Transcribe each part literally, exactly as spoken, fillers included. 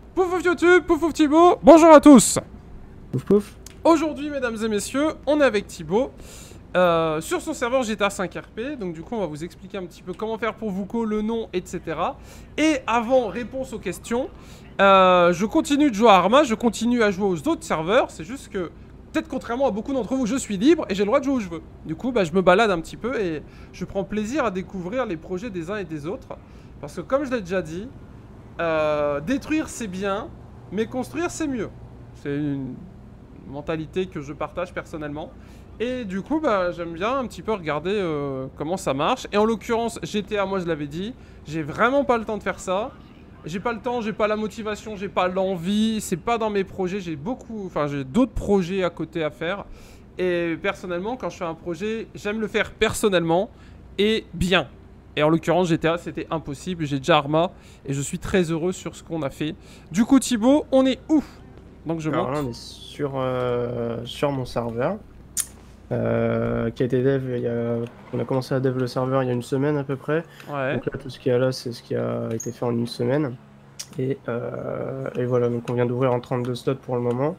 Pouf pouf YouTube, pouf pouf Thibaut, bonjour à tous. Pouf pouf. Aujourd'hui, mesdames et messieurs, on est avec Thibaut euh, sur son serveur G T A cinq R P. Donc du coup, on va vous expliquer un petit peu comment faire pour vous co, le nom, et cetera. Et avant, réponse aux questions, euh, je continue de jouer à Arma, je continue à jouer aux autres serveurs. C'est juste que, peut-être contrairement à beaucoup d'entre vous, je suis libre et j'ai le droit de jouer où je veux. Du coup, bah, je me balade un petit peu et je prends plaisir à découvrir les projets des uns et des autres. Parce que comme je l'ai déjà dit, euh, détruire c'est bien, mais construire c'est mieux. C'est une mentalité que je partage personnellement. Et du coup, bah, j'aime bien un petit peu regarder euh, comment ça marche. Et en l'occurrence, G T A, moi je l'avais dit, j'ai vraiment pas le temps de faire ça. J'ai pas le temps, j'ai pas la motivation, j'ai pas l'envie, c'est pas dans mes projets, j'ai beaucoup, enfin j'ai d'autres projets à côté à faire. Et personnellement, quand je fais un projet, j'aime le faire personnellement et bien. Et en l'occurrence, G T A, c'était impossible, j'ai déjà Arma et je suis très heureux sur ce qu'on a fait. Du coup, Thibaut, on est où? Donc je monte. Alors là, on est sur, euh, sur mon serveur. Euh, qui a été dev, il y a... on a commencé à dev le serveur il y a une semaine à peu près. Ouais. Donc là, tout ce qu'il y a là, c'est ce qui a été fait en une semaine. Et, euh, et voilà, donc on vient d'ouvrir en trente-deux slots pour le moment.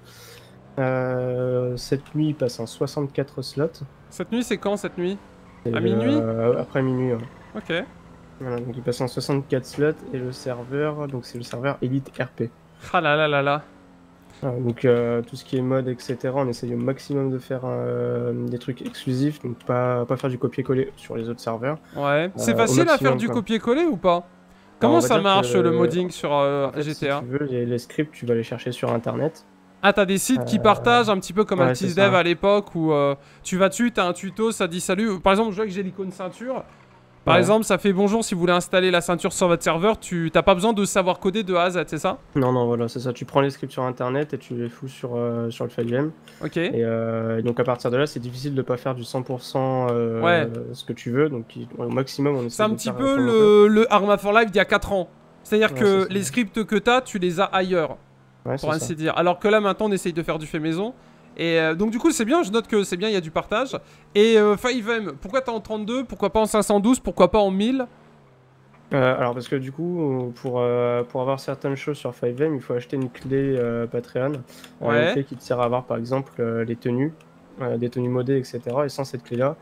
Euh, cette nuit, il passe en soixante-quatre slots. Cette nuit, c'est quand cette nuit? Et À le- minuit? euh, Après minuit, ouais. Ok. Voilà, donc il passe en soixante-quatre slots et le serveur, donc c'est le serveur Elite R P. Ah là là là là. Voilà, donc euh, tout ce qui est mode, et cetera, on essaye au maximum de faire euh, des trucs exclusifs, donc pas, pas faire du copier-coller sur les autres serveurs. Ouais. C'est Euh, facile au à faire maximum, du quoi. copier-coller ou pas? Alors, Comment on va ça dire marche que, le modding sur euh, en fait, G T A? si tu veux, les, les scripts, tu vas les chercher sur internet. Ah, t'as des sites qui Euh, partagent un petit peu comme ouais, Altis c'est ça. Dev à l'époque où euh, tu vas dessus, t'as un tuto, ça dit salut. Par exemple, je vois que j'ai l'icône ceinture. Par Ouais. exemple, ça fait bonjour si vous voulez installer la ceinture sur votre serveur, tu t'as pas besoin de savoir coder de A à Z, c'est ça? Non, non, voilà, c'est ça. Tu prends les scripts sur internet et tu les fous sur, euh, sur le file V M. Ok. Et, euh, et donc à partir de là, c'est difficile de pas faire du cent pour cent euh, Ouais. ce que tu veux. Donc il- au maximum, on essaie C'est un de petit faire peu comme on le, le Arma for Life d'il y a quatre ans. C'est-à-dire Ouais, que c'est ça. les scripts que t'as, tu les as ailleurs, peut. Ouais, pour c'est ainsi ça. dire. Alors que là, maintenant, on essaye de faire du fait maison. Et euh, donc du coup, c'est bien, je note que c'est bien, il y a du partage. Et euh, five M, pourquoi t'es en trente-deux? Pourquoi pas en cinq cent douze? Pourquoi pas en mille? Euh, alors parce que du coup, pour, euh, pour avoir certaines choses sur five M, il faut acheter une clé euh, Patreon. Euh, Ouais. Une clé qui te sert à avoir par exemple euh, les tenues, euh, des tenues modées, et cetera. Et sans cette clé-là,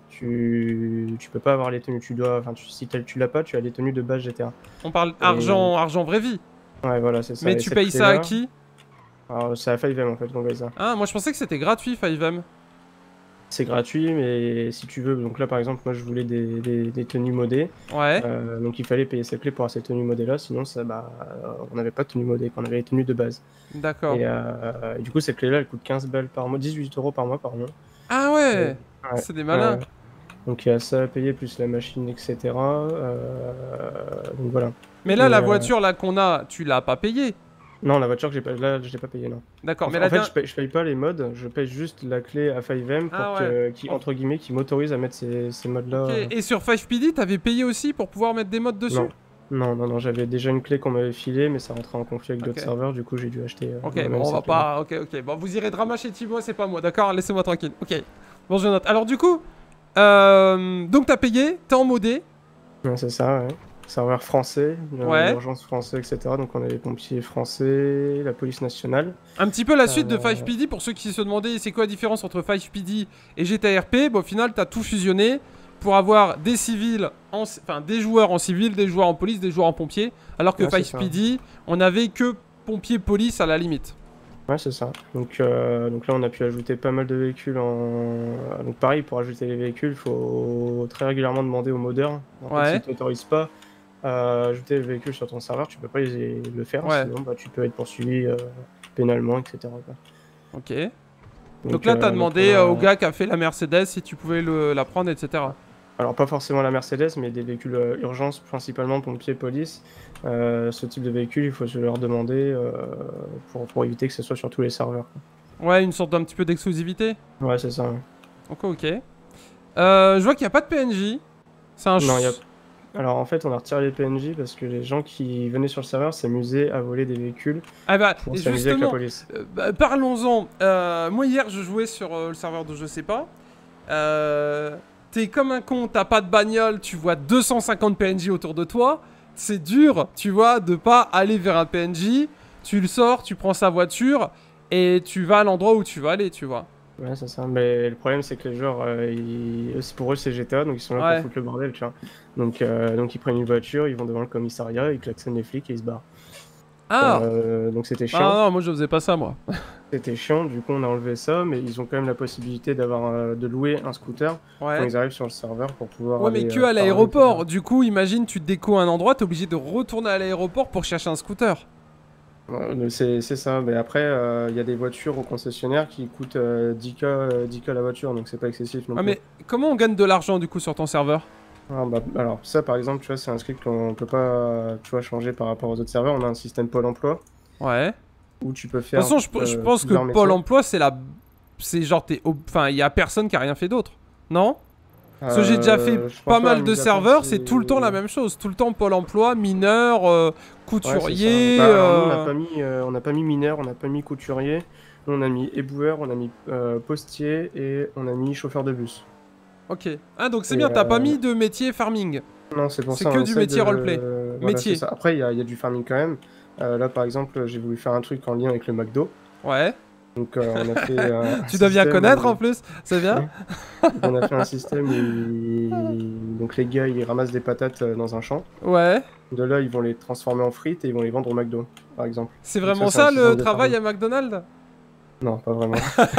tu, tu peux pas avoir les tenues. Tu dois, enfin, tu, si t'as- tu l'as pas, tu as les tenues de base G T A. On parle Et- argent, argent vraie vie. Ouais, voilà, c'est ça. Mais Et tu cette payes ça à clé-là- qui? Alors c'est à five M en fait qu'on paye ça. Ah, moi je pensais que c'était gratuit five M. C'est gratuit, mais si tu veux, donc là par exemple, moi je voulais des, des, des tenues modées. Ouais. Euh, donc il fallait payer cette clé pour avoir ces tenues modées là, sinon ça, bah, euh, on n'avait pas de tenues modées, on avait les tenues de base. D'accord. Et, euh, et du coup, cette clé là elle coûte quinze balles par mois, dix-huit euros par mois, pardon. Ah ouais, Ouais, c'est des malins. ouais. Donc il y a ça à payer, plus la machine, et cetera. Euh, donc voilà. Mais là, Mais, la euh, voiture là qu'on a, tu l'as pas payée. Non, la voiture que j'ai pas, là, je l'ai pas payée, non. D'accord, En, mais en la fait, dernière- je paye, je paye pas les mods, je paye juste la clé à five M pour Ah que, ouais. qui, entre guillemets, qui m'autorise à mettre ces, ces mods là. Ok. Et sur five P D, t'avais payé aussi pour pouvoir mettre des mods dessus? Non. Non, non, non, j'avais déjà une clé qu'on m'avait filée, mais ça rentrait en conflit avec Ok. d'autres serveurs, du coup j'ai dû acheter. euh, Ok, moi-même bon, on va cette clé-là. pas. Ok, ok. Bon, vous irez drama chez Thibaut, c'est pas moi, d'accord? Laissez-moi tranquille. Ok. Bon, je note. Alors, du coup, euh, donc t'as payé, t'es en modé. Ouais, c'est ça, ouais. Serveur français, euh, Ouais. urgence français, et cetera. Donc on a les pompiers français, la police nationale. Un petit peu la suite de Euh, five P D pour ceux qui se demandaient c'est quoi la différence entre five P D et G T A R P. Bon, au final, t'as tout fusionné pour avoir des civils, en... enfin des joueurs en civil, des joueurs en police, des joueurs en pompiers. Alors que Ouais, c'est five ça. P D, on avait que pompiers-police à la limite. Ouais, c'est ça. Donc, euh, donc là, on a pu ajouter pas mal de véhicules en. Donc, pareil, pour ajouter les véhicules, il faut très régulièrement demander aux modeurs. En fait, Ouais. s'ils t'autorisent pas à ajouter les véhicules sur ton serveur, tu peux pas les- le faire. Ouais. Sinon, bah, tu peux être poursuivi euh, pénalement, et cetera quoi. Ok. Donc, là, t'as euh, demandé donc, euh, on a- au gars qui a fait la Mercedes si tu pouvais le- la prendre, et cetera. Alors, pas forcément la Mercedes, mais des véhicules euh, urgence, principalement pompiers, police. Euh, ce type de véhicule, il faut se leur demander euh, pour, pour éviter que ce soit sur tous les serveurs, quoi. Ouais, une sorte d'un petit peu d'exclusivité. Ouais, c'est ça. Ouais. Ok, ok. Euh, je vois qu'il n'y a pas de P N J. C'est un Non, ch- y a- Alors en fait, on a retiré les P N J parce que les gens qui venaient sur le serveur s'amusaient à voler des véhicules Ah bah, pour et s'amuser avec la justement, police. euh, bah, parlons-en. Euh, moi, hier, je jouais sur euh, le serveur de je sais pas. Euh, T'es comme un con, t'as pas de bagnole, tu vois deux cent cinquante P N J autour de toi. C'est dur, tu vois, de pas aller vers un P N J. tu le sors, tu prends sa voiture et tu vas à l'endroit où tu vas aller, tu vois. Ouais, c'est ça. Mais le problème, c'est que les joueurs, euh, ils... pour eux, c'est G T A, donc ils sont là Ouais. pour foutre le bordel, tu vois. Donc, euh, donc ils prennent une voiture, ils vont devant le commissariat, ils klaxonnent les flics et ils se barrent. Ah. Euh, donc c'était chiant. Ah non, moi je faisais pas ça, moi. C'était chiant, du coup on a enlevé ça, mais ils ont quand même la possibilité d'avoir euh, de louer un scooter quand Ouais. ils arrivent sur le serveur pour pouvoir. Ouais, aller, mais que euh, à faire un l'aéroport. scooter. Du coup, imagine, tu te déco à un endroit, t'es obligé de retourner à l'aéroport pour chercher un scooter. Ouais, mais c'est c'est ça, mais après il euh, y a des voitures au concessionnaire qui coûtent euh, dix K, euh, dix K la voiture, donc c'est pas excessif non Ah, plus. mais comment on gagne de l'argent du coup sur ton serveur? Ah, bah, alors ça par exemple, tu vois, c'est un script qu'on peut pas tu vois, changer par rapport aux autres serveurs. On a un système Pôle emploi Ouais. où tu peux De toute faire. façon, je, je euh, pense que plusieurs Pôle métiers. emploi, c'est la. C'est genre, t'es. ob- Enfin, il y a personne qui a rien fait d'autre. Non? Parce que j'ai déjà fait Euh, je pense pas mal la de mise à part, serveurs, c'est tout le temps la même chose. Tout le temps Pôle emploi, mineur, euh, Ouais, c'est ça. couturier. Bah, alors, nous, on n'a euh, pas mis, euh, on n'a pas mis mineur, on n'a pas mis couturier, nous, on a mis éboueur, on a mis euh, postier et on a mis chauffeur de bus. Ok. Ah, donc c'est Et, bien, t'as pas euh, mis de métier farming. Non, c'est pour C'est ça. que on du essaie métier de- roleplay. Voilà, Métier. c'est ça. Après, il y, a- il y a du farming quand même. Euh, là, par exemple, j'ai voulu faire un truc en lien avec le McDo. Ouais. Donc, euh, on a fait. euh, un Tu dois bien système connaître où- en plus, c'est bien. On a fait un système où ils- donc les gars ils ramassent des patates euh, dans un champ. Ouais. De là, ils vont les transformer en frites et ils vont les vendre au McDo, par exemple. C'est Donc vraiment ça, c'est un ça, système le de travail farming. à McDonald's? Non, pas vraiment.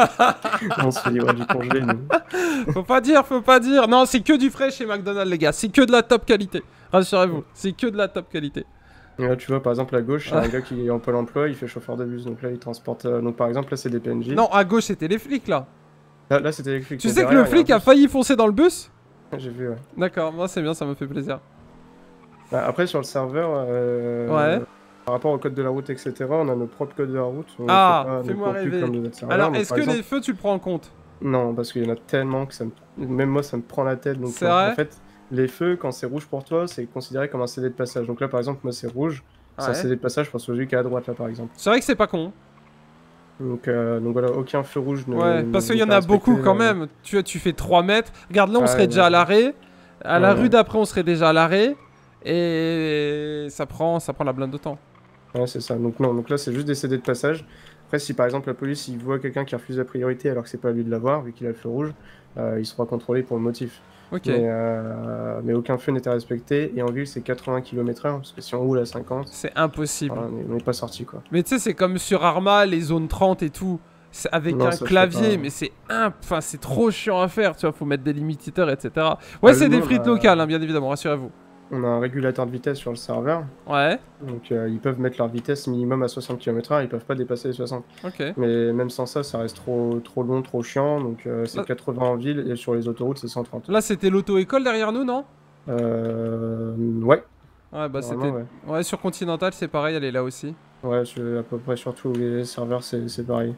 On se fait livrer du congelé, nous. Faut pas dire, faut pas dire. Non, c'est que du frais chez McDonald's, les gars. C'est que de la top qualité. Rassurez-vous, c'est que de la top qualité. Et là, tu vois, par exemple, à gauche, c'est un gars qui est en Pôle emploi, il fait chauffeur de bus. Donc là, il transporte. euh, Donc par exemple, là, c'est des P N J. Non, à gauche, c'était les flics là. Là, là c'était les flics. Tu Donc sais que derrière, le il y a un flic a bus. failli foncer dans le bus? J'ai vu, ouais. D'accord, moi c'est bien, ça me fait plaisir. Bah, après, sur le serveur, euh, Ouais. par rapport au code de la route, et cetera, on a nos propres codes de la route. On Ah, les fait pas fais-moi non plus rêver. comme les autres serveurs. Alors, Donc, est-ce par que exemple- les feux, tu le prends en compte? Non, parce qu'il y en a tellement que ça me... Même moi, ça me prend la tête. Donc, C'est euh, vrai en fait, les feux, quand c'est rouge pour toi, c'est considéré comme un C D de passage. Donc là, par exemple, moi, c'est rouge. C'est un Ouais. C D de passage pour celui qui est à droite, là, par exemple. C'est vrai que c'est pas con. Donc, euh, donc voilà, aucun feu rouge ne... Ouais, ne- parce ne qu'il y en fait a respecter, beaucoup quand euh, même. Tu, tu fais trois mètres. Regarde, là, on Ouais, serait ouais, déjà à ouais. l'arrêt. À la Ouais, rue ouais. d'après, on serait déjà à l'arrêt. Et ça prend, ça prend la blinde de temps. Ouais, c'est ça. Donc non, donc là, c'est juste des C D de passage. Après, si par exemple la police, il voit quelqu'un qui refuse la priorité alors que c'est pas à lui de l'avoir, vu qu'il a le feu rouge, euh, il sera contrôlé pour le motif. Ok. Mais, euh, mais aucun feu n'est à respecter. Et en ville, c'est quatre-vingts kilomètres heure, parce que si on roule à cinquante, C'est impossible. voilà, on n'est pas sorti, quoi. Mais tu sais, c'est comme sur Arma, les zones trente et tout. C'est avec Non, un ça, je fais clavier, pas. mais c'est imp... enfin, c'est trop chiant à faire, tu vois. Faut mettre des limiteurs, et cetera. Ouais, Bah, c'est nous, des on frites a- locales, hein, bien évidemment, rassurez-vous. On a un régulateur de vitesse sur le serveur, Ouais, donc euh, ils peuvent mettre leur vitesse minimum à soixante kilomètres heure, ils peuvent pas dépasser les soixante. ok. Mais même sans ça, ça reste trop, trop long, trop chiant, donc euh, c'est Ah. quatre-vingts en ville et sur les autoroutes, c'est cent trente. Là, c'était l'auto-école derrière nous, non? Euh... Ouais. Ouais, bah c'était. Normalement, Ouais. ouais. sur Continental, c'est pareil, elle est là aussi. Ouais, je- à peu près sur tous les serveurs, c'est c'est pareil.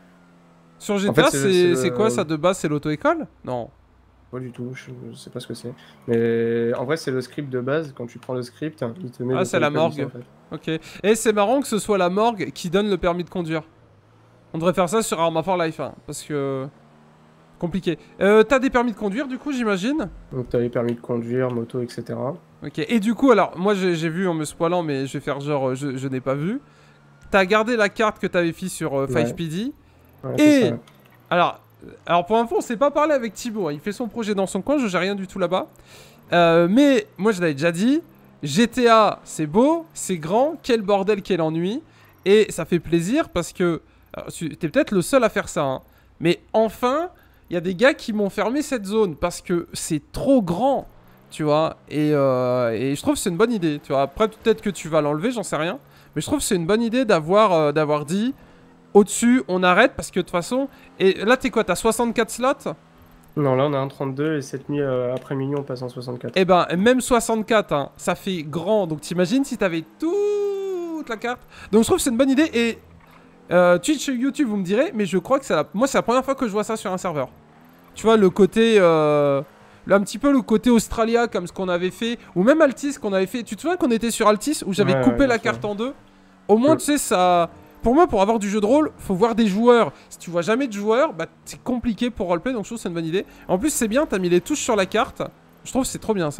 Sur G T A, En fait, c'est- c'est c'est c'est le- quoi ça de base? C'est l'auto-école? Non. Pas du tout, je, je sais pas ce que c'est. Mais en vrai, c'est le script de base. Quand tu prends le script, il te met. Ah, le c'est la téléphone, morgue. en fait. Ok. Et c'est marrant que ce soit la morgue qui donne le permis de conduire. On devrait faire ça sur Arma for Life, hein, parce que. Compliqué. Euh, T'as des permis de conduire, du coup, j'imagine? Donc, t'as les permis de conduire, moto, et cetera. Ok. Et du coup, alors, moi j'ai j'ai vu en me spoilant, mais je vais faire genre, euh, je, je n'ai pas vu. T'as gardé la carte que t'avais fait sur euh, Ouais. cinq P D. Ouais, Et- c'est ça. Alors, alors pour info, on s'est pas parlé avec Thibaut. hein. Il fait son projet dans son coin, je gère rien du tout là-bas. Euh, mais moi, je l'avais déjà dit. G T A, c'est beau, c'est grand. Quel bordel, quel ennui. Et ça fait plaisir parce que alors, tu- t'es peut-être le seul à faire ça. hein. Mais enfin, il y a des gars qui m'ont fermé cette zone parce que c'est trop grand. Tu vois. Et, euh, et je trouve que c'est une bonne idée. Tu vois. Après, peut-être que tu vas l'enlever, j'en sais rien. Mais je trouve que c'est une bonne idée d'avoir euh, d'avoir dit. Au-dessus, on arrête parce que de toute façon. Et là, t'es quoi? T'as soixante-quatre slots? Non, là, on a un trente-deux et cette nuit, euh, après minuit, on passe en soixante-quatre. Eh ben, même soixante-quatre, hein, ça fait grand. Donc, t'imagines si t'avais toute la carte. Donc, je trouve que c'est une bonne idée. Et euh, Twitch et YouTube, vous me direz, mais je crois que c'est la... moi, c'est la première fois que je vois ça sur un serveur. Tu vois, le côté. Euh... le- Un petit peu le côté Australia, comme ce qu'on avait fait. Ou même Altis, qu'on avait fait. Tu te souviens qu'on était sur Altis où j'avais Ouais, coupé ouais, la bien sûr. carte en deux? Au moins, Ouais. tu sais, ça. Pour moi, pour avoir du jeu de rôle, faut voir des joueurs. Si tu vois jamais de joueurs, bah c'est compliqué pour roleplay, donc je trouve que c'est une bonne idée. En plus, c'est bien, t'as mis les touches sur la carte. Je trouve que c'est trop bien ça.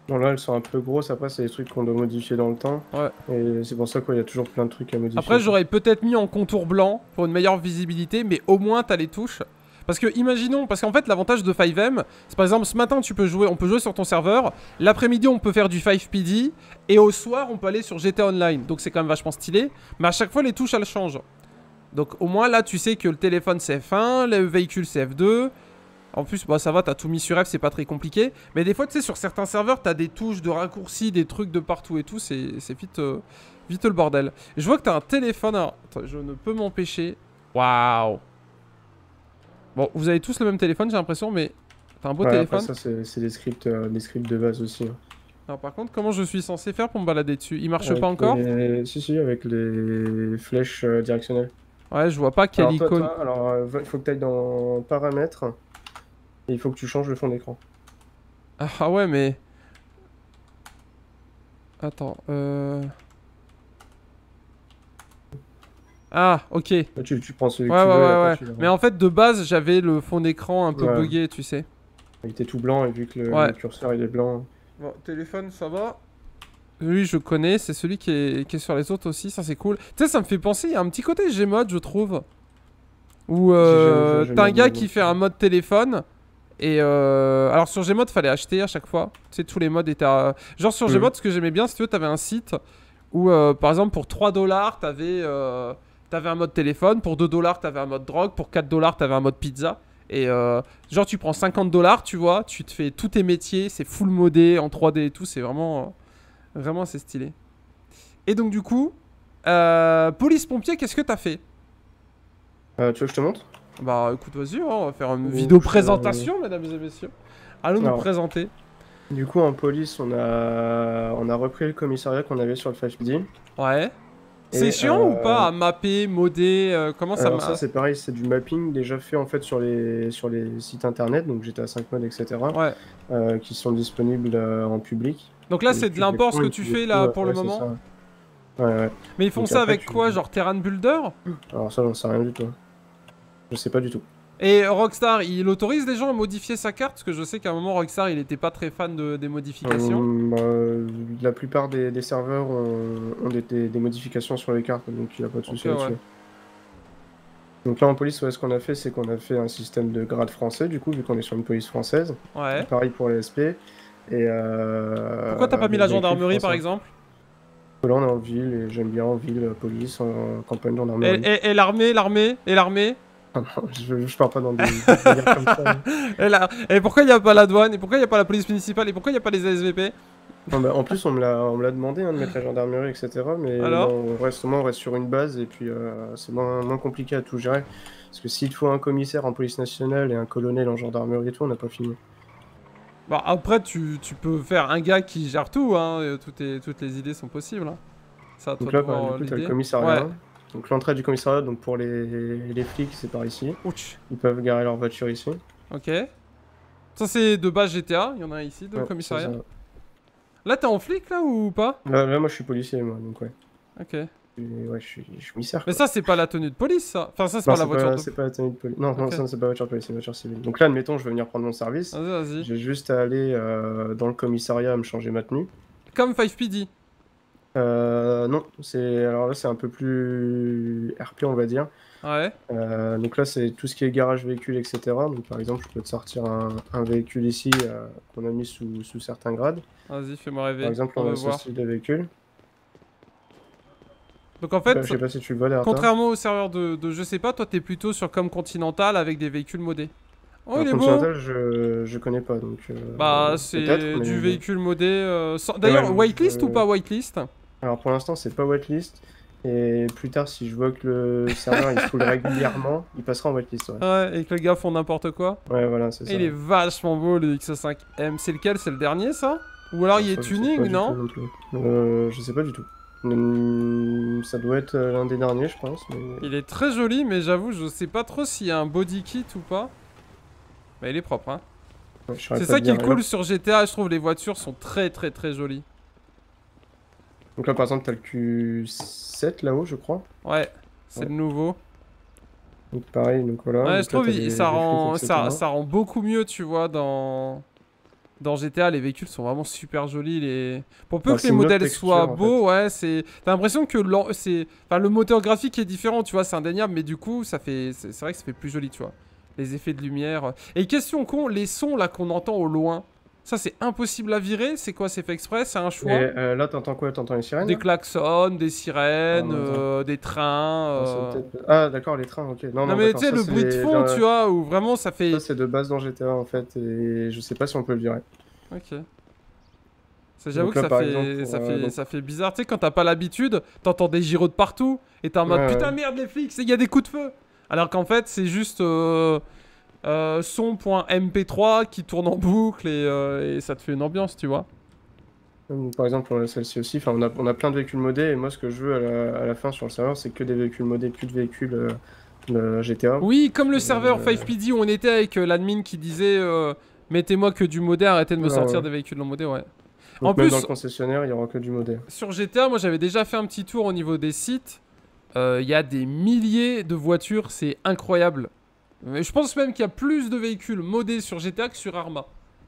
Bon, là, elles sont un peu grosses. Après, c'est des trucs qu'on doit modifier dans le temps. Ouais. Et c'est pour ça qu'il y a toujours plein de trucs à modifier. Après, j'aurais peut-être mis en contour blanc pour une meilleure visibilité, mais au moins t'as les touches. Parce que imaginons, parce qu'en fait l'avantage de five M, c'est par exemple ce matin tu peux jouer, on peut jouer sur ton serveur, l'après-midi on peut faire du five P D, et au soir on peut aller sur G T A Online, donc c'est quand même vachement stylé, mais à chaque fois les touches elles changent. Donc au moins là tu sais que le téléphone c'est F un, le véhicule c'est F deux, en plus bah ça va, t'as tout mis sur F, c'est pas très compliqué, mais des fois tu sais sur certains serveurs t'as des touches de raccourcis, des trucs de partout et tout, c'est vite, euh, vite le bordel. Je vois que t'as un téléphone, alors attends, je ne peux m'empêcher, waouh. Bon, vous avez tous le même téléphone, j'ai l'impression, mais t'as un beau ouais, téléphone. Après, ça, c'est des scripts, euh, des scripts de base aussi. Hein. Alors, par contre, comment je suis censé faire pour me balader dessus? Il marche Avec pas encore? les... Si, si, avec les flèches euh, directionnelles. Ouais, je vois pas quelle Alors, toi, icône. toi, alors, euh, il faut que tu ailles dans paramètres et il faut que tu changes le fond d'écran. Ah, ah ouais, mais. Attends, euh. Ah, ok. Ouais, Là, tu, tu prends celui ouais, que tu veux. ouais, Et après, ouais. tu le- Mais en fait, de base, j'avais le fond d'écran un peu Ouais. buggé, tu sais. Il était tout blanc et vu que le, Ouais. le curseur il est blanc. Bon, téléphone, ça va? Lui, je connais, c'est celui qui est, qui est sur les autres aussi, ça c'est cool. Tu sais, ça me fait penser, il y a un petit côté Gmod, je trouve. Où euh, J'ai jamais- t'as un j'ai gars jamais qui joué. fait un mode téléphone. Et euh, alors sur Gmod, fallait acheter à chaque fois. Tu sais, tous les modes étaient. à- Genre sur Mhm. Gmod, ce que j'aimais bien, si tu veux, t'avais un site où, euh, par exemple, pour trois dollars, t'avais euh, t'avais un mode téléphone. Pour deux dollars, t'avais un mode drogue. Pour quatre dollars, t'avais un mode pizza. Et euh, genre, tu prends cinquante dollars, tu vois, tu te fais tous tes métiers, c'est full modé en trois D et tout, c'est vraiment. euh, vraiment assez stylé. Et donc, du coup, euh, police-pompier, qu'est-ce que t'as fait? Euh, tu veux que je te montre? Bah écoute, vas-y, hein, on va faire une Donc, vidéo présentation, mesdames et messieurs. Allons nous Alors. présenter. Du coup, en police, on a, on a repris le commissariat qu'on avait sur le five P D. Ouais. Et, C'est chiant euh, ou pas à mapper, modder, euh, comment ça Alors marche? ça, c'est pareil, c'est du mapping déjà fait en fait sur les, sur les sites internet, donc G T A cinq Mode, et cetera. Ouais. Euh, qui sont disponibles euh, en public. Donc là, Et c'est de tu l'import les ce que prends et tu les fais fous, là ouais, pour le ouais, c'est moment. ça. Ouais, ouais. Mais ils font Donc ça après, avec tu- quoi? Genre Terran Builder? Alors ça, j'en sais rien du tout. Je sais pas du tout. Et Rockstar, il autorise les gens à modifier sa carte? Parce que je sais qu'à un moment, Rockstar, il était pas très fan de, des modifications. Hum, bah, la plupart des, des serveurs ont, ont des, des- des modifications sur les cartes, donc il n'y a pas de souci Ok, là-dessus. ouais. Donc là en police, ouais, ce qu'on a fait, c'est qu'on a fait un système de grade français, du coup, vu qu'on est sur une police française. Ouais. Pareil pour les S P. Et euh, Pourquoi t'as pas mis des la véhicules gendarmerie par français. exemple? Là on est en ville et j'aime bien en ville, police, en campagne Et, gendarmerie. et- et l'armée, l'armée, et l'armée? Ah non, je, je pars pas dans des délires comme ça. Et, la- et pourquoi il n'y a pas la douane? Et pourquoi il n'y a pas la police municipale? Et pourquoi il n'y a pas les S V P? Non, bah, en plus, on me l'a on me l'a demandé hein, de mettre la gendarmerie, et cetera. Mais Alors non, on, reste, moi, on reste sur une base et puis euh, c'est moins, moins compliqué à tout gérer. Parce que s'il te faut un commissaire en police nationale et un colonel en gendarmerie et tout, on n'a pas fini. Bon, après, tu, tu peux faire un gars qui gère tout, hein. et Toutes, les, toutes les idées sont possibles. Hein. Ça, à toi Donc de là, voir, bah, euh, du coup, t'as le l'idée. commissariat. Ouais. Donc l'entrée du commissariat, donc pour les, les flics, c'est par ici. Ouch. Ils peuvent garer leur voiture ici. Ok. Ça, c'est de base G T A. Il y en a un ici, de Ouais, commissariat. c'est ça. Là, t'es en flic, là, ou pas? Là, là, moi, je suis policier, moi, donc ouais. Ok. Et ouais, je suis, je suis commissaire. Mais quoi. ça, c'est pas la tenue de police, ça. Enfin, ça, c'est Non, pas la c'est voiture pas, de... c'est pas la tenue de police. Non, non, Ok. ça, c'est pas la voiture de police, c'est une voiture civile. Donc là, admettons, je vais venir prendre mon service. Vas-y, vas-y. J'ai juste à aller euh, dans le commissariat à me changer ma tenue. Comme five P D. Euh, non, c'est alors là c'est un peu plus R P on va dire. Ouais. Euh, donc là c'est tout ce qui est garage véhicule et cetera. Donc par exemple je peux te sortir un, un véhicule ici euh, qu'on a mis sous, sous certains grades. Vas-y, fais-moi rêver. Par exemple on on va a ce voir. style de véhicule. Donc, en Je sais fait, pas- je sais pas si tu le vois derrière toi. contrairement au serveur de, de je sais pas, toi, t'es plutôt sur comme Continental avec des véhicules modés. Oh, Alors, il est beau. Continental, je, je connais pas donc. euh, Bah, c'est peut-être, mais- du véhicule modé. euh, sans- D'ailleurs, Ouais, whitelist je- ou pas whitelist? Alors pour l'instant c'est pas whitelist. Et plus tard si je vois que le serveur il se foule régulièrement, il passera en whitelist. Ouais, Ouais, et que les gars font n'importe quoi. ouais voilà c'est ça. Et il est vachement beau le X cinq M. C'est lequel? C'est le dernier, ça? Ou alors il est Ça, je sais pas tuning, du non? tout plus. Euh, je sais pas du tout. Hum, ça doit être euh, l'un des derniers, je pense. Mais... Il est très joli, mais j'avoue, je sais pas trop s'il y a un body kit ou pas. Bah, il est propre, hein. Ouais, je saurais C'est pas ça te qui est dire. cool Là- sur G T A, je trouve les voitures sont très très très jolies. Donc là, par exemple, t'as le Q sept là-haut, je crois. Ouais, c'est Ouais. le nouveau. Donc pareil, donc voilà. Ouais, Donc je là, trouve t'as il- les- ça, les flics, rend, et cetera. ça, ça rend beaucoup mieux, tu vois, dans, dans G T A, les véhicules sont vraiment super jolis. Les... Pour peu Bah, que c'est les une autre modèles texture, soient en beaux, ouais, c'est. T'as l'impression que l'en- c'est, enfin, le moteur graphique est différent, tu vois, c'est indéniable, mais du coup, ça fait, c'est c'est vrai que ça fait plus joli, tu vois. Les effets de lumière. Et question con, les sons là qu'on entend au loin, ça c'est impossible à virer. C'est quoi, c'est fait exprès, c'est un Et choix. euh, là, t'entends quoi? T'entends les sirènes? Des là klaxons, des Ah, sirènes, non, attends. euh, des trains. Ah, c'est euh. peut-être- ah, d'accord, les trains, ok. Non, Non non, mais tu d'accord. sais, Ça, le c'est bruit de les- fond, le- tu vois, où vraiment ça fait. ça, c'est de base dans G T A en fait, et je sais pas si on peut le virer. Ok. Ça, j'avoue Donc que là, ça par fait, exemple, pour, ça, euh, fait, donc- ça fait bizarre. Tu sais, quand t'as pas l'habitude, t'entends des gyros de partout et t'es en mode Ouais, putain, ouais. merde, les flics, il y a des coups de feu. Alors qu'en fait, c'est juste euh, euh, son point M P trois qui tourne en boucle et, euh, et ça te fait une ambiance, tu vois. Donc, par exemple, on a celle-ci aussi. Enfin, on a, on a plein de véhicules modés, et moi, ce que je veux à la, à la fin sur le serveur, c'est que des véhicules modés, plus de véhicules euh, de G T A. Oui, comme le Euh, serveur cinq P D où on était avec euh, l'admin qui disait euh, mettez-moi que du modé, arrêtez de me Ah, sortir ouais. des véhicules non modés, ouais. Donc, En même plus, dans le concessionnaire, il y aura que du modé. sur G T A, moi j'avais déjà fait un petit tour au niveau des sites. Euh, Il y a des milliers de voitures, c'est incroyable. Mais je pense même qu'il y a plus de véhicules modés sur G T A que sur Arma.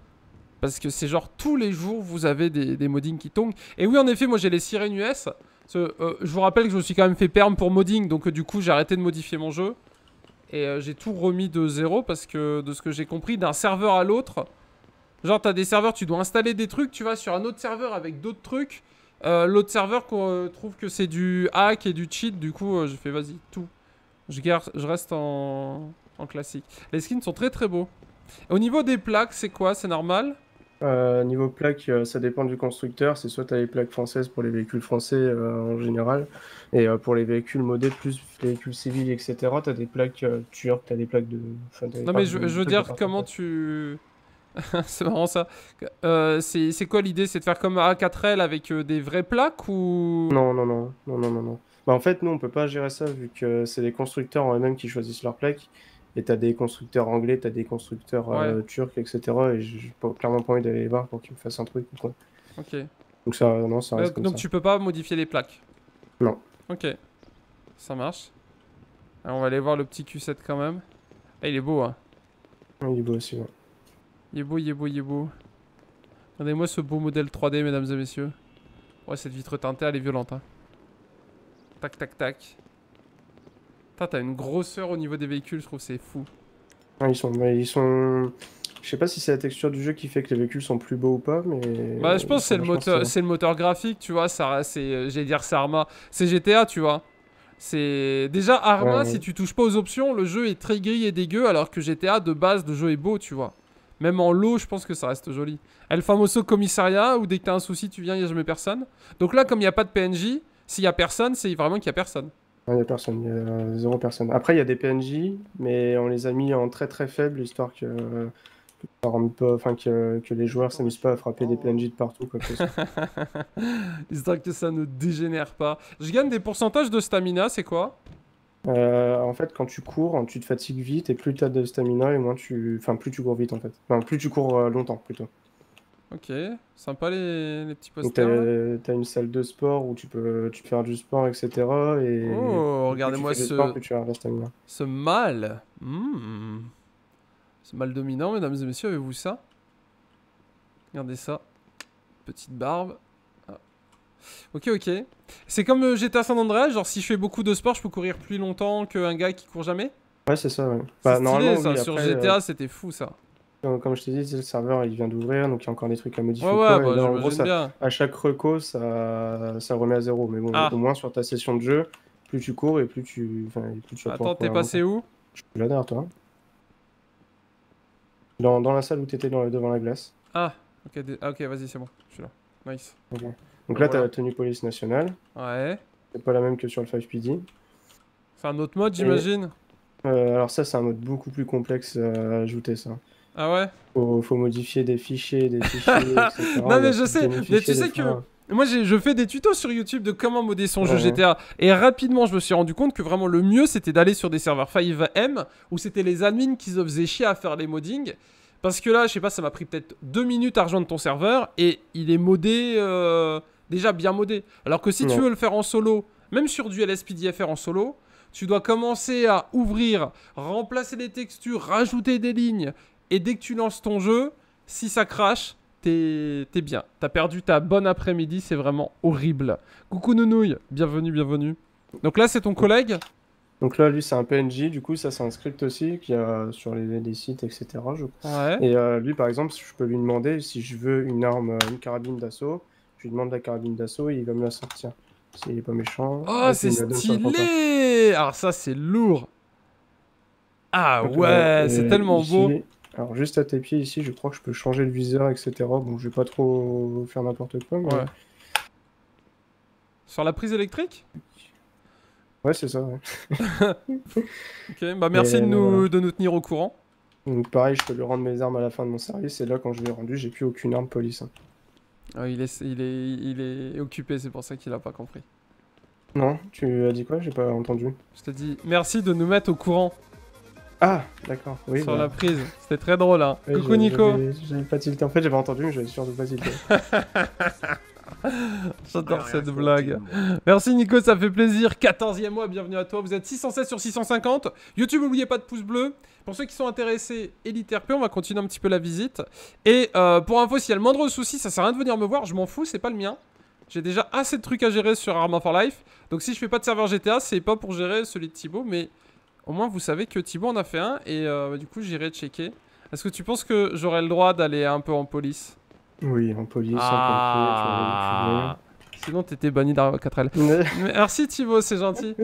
Parce que c'est genre tous les jours vous avez des, des moddings qui tombent. Et oui, en effet, moi j'ai les sirènes U S. Ce, euh, je vous rappelle que je me suis quand même fait perm pour modding, donc euh, du coup j'ai arrêté de modifier mon jeu. Et euh, j'ai tout remis de zéro parce que de ce que j'ai compris, d'un serveur à l'autre. Genre t'as des serveurs, tu dois installer des trucs, tu vas sur un autre serveur avec d'autres trucs. Euh, L'autre serveur euh, trouve que c'est du hack et du cheat, du coup euh, j'ai fait vas-y, tout. Je, garde, je reste en, en classique. Les skins sont très très beaux. Au niveau des plaques, c'est quoi? C'est normal? Euh, niveau plaques, euh, ça dépend du constructeur. C'est soit tu as les plaques françaises pour les véhicules français euh, en général, et euh, pour les véhicules modés, plus les véhicules civils, et cetera, tu as des plaques euh, turques, tu as des plaques de. Enfin, t'as des Non mais plaques je, de- je veux trucs de dire partout, comment quoi. tu... c'est marrant ça. Euh, c'est c'est quoi l'idée? C'est de faire comme A quatre L avec euh, des vraies plaques ou... Non, non, non, non, non, non, non. Bah, en fait, nous, on peut pas gérer ça vu que c'est les constructeurs en eux-mêmes qui choisissent leurs plaques. Et t'as des constructeurs anglais, t'as des constructeurs Ouais, euh, turcs, et cetera. Et j'ai pas- clairement pas envie d'aller les voir pour qu'ils me fassent un truc, quoi. ok. Donc ça, non, ça reste Donc, comme donc ça. tu peux pas modifier les plaques? Non. Ok. Ça marche. Alors on va aller voir le petit Q sept quand même. Ah, il est beau, hein. Il est beau aussi, ouais. Il est beau, il est beau, il est beau. Regardez-moi ce beau modèle trois D, mesdames et messieurs. Ouais, cette vitre teintée, elle est violente, hein. Tac, tac, tac. Putain, t'as une grosseur au niveau des véhicules, je trouve c'est fou. Ah, ils sont, bah, ils sont. Je sais pas si c'est la texture du jeu qui fait que les véhicules sont plus beaux ou pas, mais. Bah, je pense ils que sont c'est le vachement moteur, stylés. c'est le moteur graphique, tu vois. Ça, c'est, euh, j'allais dire, c'est Arma. C'est G T A, tu vois. C'est déjà Arma. Ouais, Si ouais. tu touches pas aux options, le jeu est très gris et dégueu, alors que G T A de base, le jeu est beau, tu vois. Même en low, je pense que ça reste joli. El Famoso Commissariat, où dès que t'as un souci, tu viens, il y a jamais personne. Donc là, comme il y a pas de P N J, s'il y a personne, c'est vraiment qu'il y a personne. Il n'y a personne, il y a zéro personne. Après, il y a des P N J, mais on les a mis en très très faible, histoire que, que, ça rende pas, enfin, que, que les joueurs s'amusent pas à frapper des P N J de partout, quoi que ce soit. Histoire que ça ne dégénère pas. Je gagne des pourcentages de stamina, c'est quoi? Euh, en fait, quand tu cours, tu te fatigues vite, et plus tu as de stamina, et moins tu... Enfin, plus tu cours vite, en fait. Enfin, plus tu cours euh, longtemps, plutôt. Ok, sympa les, les petits Donc, t'as, posters là. t'as une salle de sport où tu peux, tu peux faire du sport, et cetera. Et Oh, plus regardez-moi tu fais du sport, ce, plus tu as de la stamina. ce mâle. Hmm. Ce mâle dominant, mesdames et messieurs, avez-vous ça? Regardez ça. Petite barbe. Ah. Ok, ok. C'est comme euh, G T A San Andreas, genre si je fais beaucoup de sport, je peux courir plus longtemps qu'un gars qui court jamais? Ouais, c'est ça, ouais. C'est Bah, stylé normalement, ça, oui, sur après, G T A euh, c'était fou ça. Comme comme je t'ai dit, le serveur il vient d'ouvrir, donc il y a encore des trucs à modifier Ouais, ou ouais, quoi. bah Et là, en gros, j'imagine ça, bien. à chaque reco, ça, ça remet à zéro. Mais bon, Ah, au moins sur ta session de jeu, plus tu cours et plus tu, enfin, et plus tu vas attends, pouvoir t'es courir passé longtemps. où? Je suis là derrière toi. Dans, dans la salle où tu étais devant la glace. Ah, ok, dé- ah, ok, vas-y, c'est bon, je suis là. Nice. Ok. Donc Bah, là, tu as voilà. la tenue police nationale. Ouais. C'est pas la même que sur le cinq P D. C'est un autre mode, Et j'imagine? euh, alors, ça, c'est un mode beaucoup plus complexe à ajouter, ça. Ah ouais? Faut, faut modifier des fichiers, des fichiers, et cetera. Non Il y mais a je plus de sais, mais fichiers, tu des sais que fois. moi j'ai- je fais des tutos sur YouTube de comment modder son jeu Ouais, ouais. G T A et rapidement je me suis rendu compte que vraiment le mieux c'était d'aller sur des serveurs cinq M où c'était les admins qui se faisaient chier à faire les moddings parce que là je sais pas ça m'a pris peut-être deux minutes à rejoindre ton serveur et il est modé euh, déjà bien modé alors que si tu Ouais. veux le faire en solo même sur du L S P D F R en solo tu dois commencer à ouvrir, remplacer les textures, rajouter des lignes et dès que tu lances ton jeu si ça crache t'es t'es bien. T'as perdu ta bonne après-midi, c'est vraiment horrible. Coucou Nounouille, bienvenue, bienvenue. Donc là, c'est ton collègue? Donc là, lui, c'est un P N J, du coup, ça, c'est un script aussi qu'il y a sur les, les sites, et cetera. Je crois. Ouais. Et euh, lui, par exemple, je peux lui demander si je veux une arme, euh, une carabine d'assaut. Je lui demande la carabine d'assaut et il va me la sortir. S'il est pas méchant. Oh, c'est stylé! Alors ça, c'est lourd. Ah Donc, ouais, euh, c'est tellement ici, beau. Alors, juste à tes pieds, ici, je crois que je peux changer le viseur, et cetera. Bon, je vais pas trop faire n'importe quoi, mais... Ouais. Sur la prise électrique? Ouais, c'est ça, ouais. Ok, bah merci Et de nous, voilà. de nous tenir au courant. Donc pareil, je peux lui rendre mes armes à la fin de mon service, et là, quand je l'ai rendu, j'ai plus aucune arme police. hein. Ah, il, est, il, est, il est occupé, c'est pour ça qu'il a pas compris. Non, tu as dit quoi? J'ai pas entendu. Je te dis merci de nous mettre au courant Ah, d'accord, oui. sur bah, la prise. C'était très drôle, hein. ouais, Coucou j'ai- Nico. j'avais- J'avais pas tilté. En fait, j'avais entendu, mais j'avais surtout pas tilté. J'adore cette blague. Merci Nico, ça fait plaisir. quatorzième mois, bienvenue à toi. Vous êtes six cent seize sur six cent cinquante. YouTube, n'oubliez pas de pouce bleu. Pour ceux qui sont intéressés, Elite R P, on va continuer un petit peu la visite. Et euh, pour info, s'il y a le moindre souci, ça sert à rien de venir me voir. Je m'en fous, c'est pas le mien. J'ai déjà assez de trucs à gérer sur Arma for Life. Donc si je fais pas de serveur G T A, c'est pas pour gérer celui de Thibaut. Mais au moins, vous savez que Thibaut en a fait un. Et euh, bah, du coup, j'irai checker. Est-ce que tu penses que j'aurai le droit d'aller un peu en police? Oui, en police, Ah. Sinon, t'étais banni d'Arma quatre L. en pompier, Merci Thibaut, c'est gentil.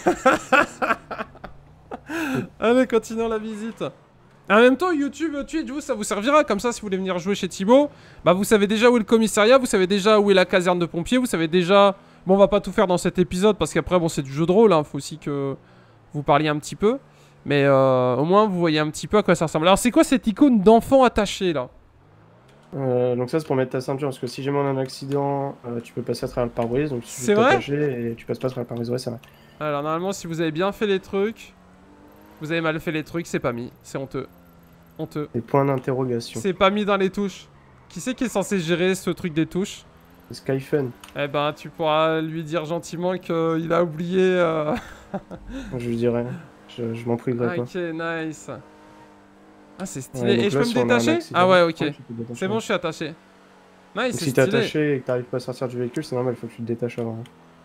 Allez, continuons la visite. En même temps, YouTube, Twitch, vous, ça vous servira. Comme ça, si vous voulez venir jouer chez Thibaut, bah vous savez déjà où est le commissariat, vous savez déjà où est la caserne de pompiers, vous savez déjà... Bon, on va pas tout faire dans cet épisode, parce qu'après, bon, c'est du jeu de rôle, hein. Faut aussi que vous parliez un petit peu. Mais euh, au moins, vous voyez un petit peu à quoi ça ressemble. Alors, c'est quoi cette icône d'enfant attaché, là? Euh, donc ça c'est pour mettre ta ceinture, parce que si jamais on a un accident, euh, tu peux passer à travers le pare-brise, donc C'est vrai? t'attacher et tu passes pas à travers le pare-brise, ouais c'est vrai. Alors, normalement, si vous avez bien fait les trucs, vous avez mal fait les trucs, c'est pas mis. C'est honteux. Honteux. Des points d'interrogation. C'est pas mis dans les touches. Qui c'est qui est censé gérer ce truc des touches? Skyfun. Eh ben, tu pourras lui dire gentiment qu'il a oublié... Euh... Je lui dirais, je, je m'en priverai pas. Ok, nice. Ah, c'est stylé. Ouais, donc et je là, peux si me on a un détacher? accident- Ah ouais, ok. Ouais, tu peux te détacher. C'est bon, je suis attaché. Nice, Donc, c'est si t'es stylé. attaché et que t'arrives pas à sortir du véhicule, c'est normal, il faut que tu te détaches avant.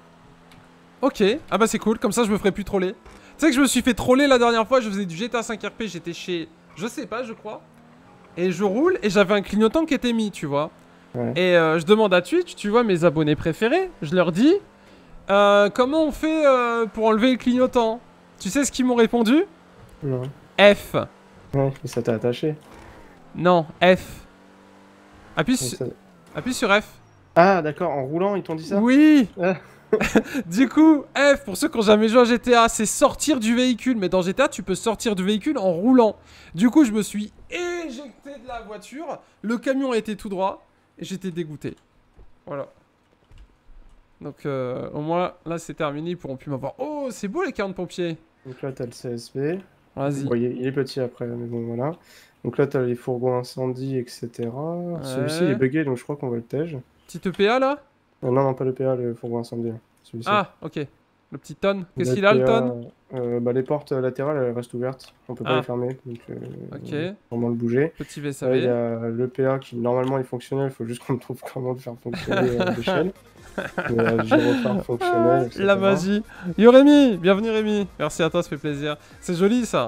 Ok, ah bah c'est cool, comme ça je me ferai plus troller. Tu sais que je me suis fait troller la dernière fois, je faisais du G T A cinq R P, j'étais chez... Je sais pas, je crois. Et je roule, et j'avais un clignotant qui était mis, tu vois. Ouais. Et euh, je demande à Twitch, tu vois, mes abonnés préférés, je leur dis... Euh, comment on fait euh, pour enlever le clignotant? Tu sais ce qu'ils m'ont répondu? Non. F. Ouais, mais ça t'a attaché. Non, F. Appuie, Donc su- ça- Appuie sur F. Ah d'accord, en roulant ils t'ont dit ça? Oui. Ah. Du coup, F, pour ceux qui n'ont jamais joué à G T A, c'est sortir du véhicule. Mais dans G T A, tu peux sortir du véhicule en roulant. Du coup, je me suis éjecté de la voiture. Le camion était tout droit. Et j'étais dégoûté. Voilà. Donc, euh, au moins, là, c'est terminé. Ils pourront plus m'avoir. Oh, c'est beau les quarante pompiers. Donc là t'as le C S B. Vas-y. Bon, il, est, il est petit après, mais bon voilà. Donc là t'as les fourgons incendie, et cetera. Celui-ci il est bugué, donc je crois qu'on va le tège. Petit E P A là? Euh, non, non, pas le P A, le fourgon incendie. Celui-ci. Ah, ok. Le petit tonne. Qu'est-ce Le qu'il a, le P A, tonne? euh, bah, Les portes latérales elles restent ouvertes. On peut pas Ah. les fermer. Donc, euh, Ok. on va vraiment le bouger. Petit Là, il y V S A V. a le P A qui normalement est fonctionnel. Il faut juste qu'on trouve comment le faire fonctionner à l'échelle. Mais euh, gyrophare fonctionnel. et cetera. La magie. Yo Rémi, bienvenue Rémi. Merci à toi, ça fait plaisir. C'est joli ça.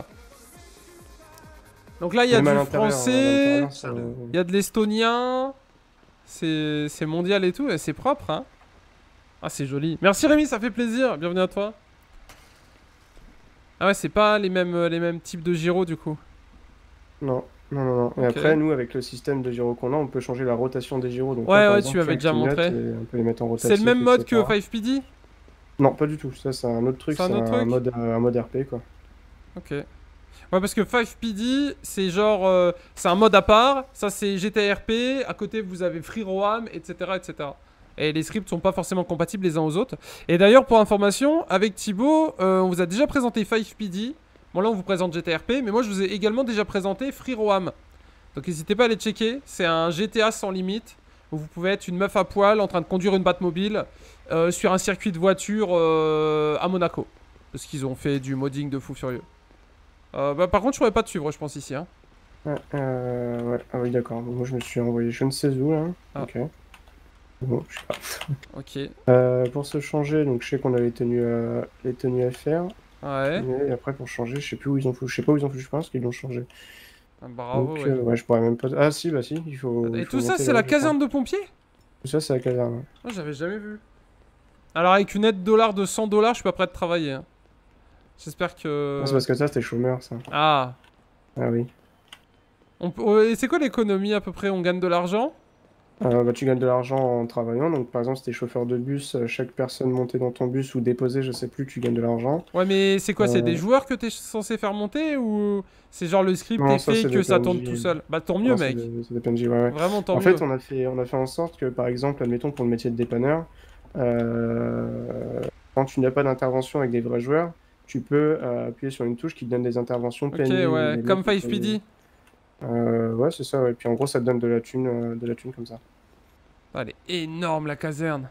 Donc là, il y a Même à du l'intérieur, français, à l'intérieur, ça- il y a de l'estonien. C'est c'est mondial et tout, et c'est propre, hein. Ah, c'est joli. Merci Rémi, ça fait plaisir. Bienvenue à toi. Ah ouais, c'est pas les mêmes, les mêmes types de gyros du coup. Non, non, non, non. Et Ok. après, nous, avec le système de gyro qu'on a, on peut changer la rotation des gyros. Donc, Ouais, là, par ouais, exemple, tu m'avais un déjà clignote montré. et on peut les mettre en rotation. C'est le même mode que cinq P D? Non, pas du tout. Ça, c'est un autre truc. C'est C'est un un, autre truc mode, un mode R P, quoi. Ok. Ouais, parce que cinq P D, c'est genre... euh, c'est un mode à part. Ça, c'est G T A R P. À côté, vous avez FreeRoam, et cetera, et cetera. Et les scripts sont pas forcément compatibles les uns aux autres. Et d'ailleurs, pour information, avec Thibaut, euh, on vous a déjà présenté cinq P D. Bon, là, on vous présente G T A R P. Mais moi, je vous ai également déjà présenté FreeRoam. Donc, n'hésitez pas à aller checker. C'est un G T A sans limite. Où vous pouvez être une meuf à poil en train de conduire une Batmobile euh, sur un circuit de voiture euh, à Monaco. Parce qu'ils ont fait du modding de fou furieux. Euh, bah, par contre, je pourrais pas te suivre, je pense, ici. Hein. Ah, euh, ouais. Ah oui, d'accord. Moi, je me suis envoyé je ne sais où, là. Ah. Ok. Bon, je sais pas. Ok. Euh, pour se changer, donc je sais qu'on a les tenues à, les tenues à faire. Ouais. Mais après, pour changer, je sais plus où ils ont foutu. Je sais pas où ils ont foutu, je pense qu'ils l'ont changé. Ah, bravo, Donc, ouais. euh, ouais, je pourrais même pas. Ah, si, bah si, il faut, il Et faut tout ça, monter c'est là-haut, la je crois. caserne de pompiers? Tout ça, c'est la caserne. Oh, j'avais jamais vu. Alors, avec une aide dollar de cent dollars, je suis pas prêt de travailler. Hein. J'espère que... Non, c'est parce que ça, c'était chômeur, ça. Ah. Ah oui. On peut... Et c'est quoi l'économie, à peu près? On gagne de l'argent? Euh, bah, tu gagnes de l'argent en travaillant. Donc, par exemple, si t'es chauffeur de bus, euh, chaque personne montée dans ton bus ou déposée, je sais plus, tu gagnes de l'argent. Ouais, mais c'est quoi? C'est des Euh, joueurs que t'es censé faire monter? Ou c'est genre le script Non, est ça, fait c'est que des ça tourne tout P N J. seul? Bah, tant mieux, Non, c'est mec. des, c'est des P N J, ouais, ouais. Vraiment, tant En mieux. fait, on a fait, on a fait en sorte que, par exemple, admettons pour le métier de dépanneur, euh, quand tu n'as pas d'intervention avec des vrais joueurs, tu peux euh, appuyer sur une touche qui te donne des interventions Ok, P N J où ouais. les Comme mecs, ils five P te- D. Euh, ouais, c'est ça, ouais. Puis en gros, ça te donne de la thune, euh, de la thune comme ça. Ah, elle est énorme, la caserne.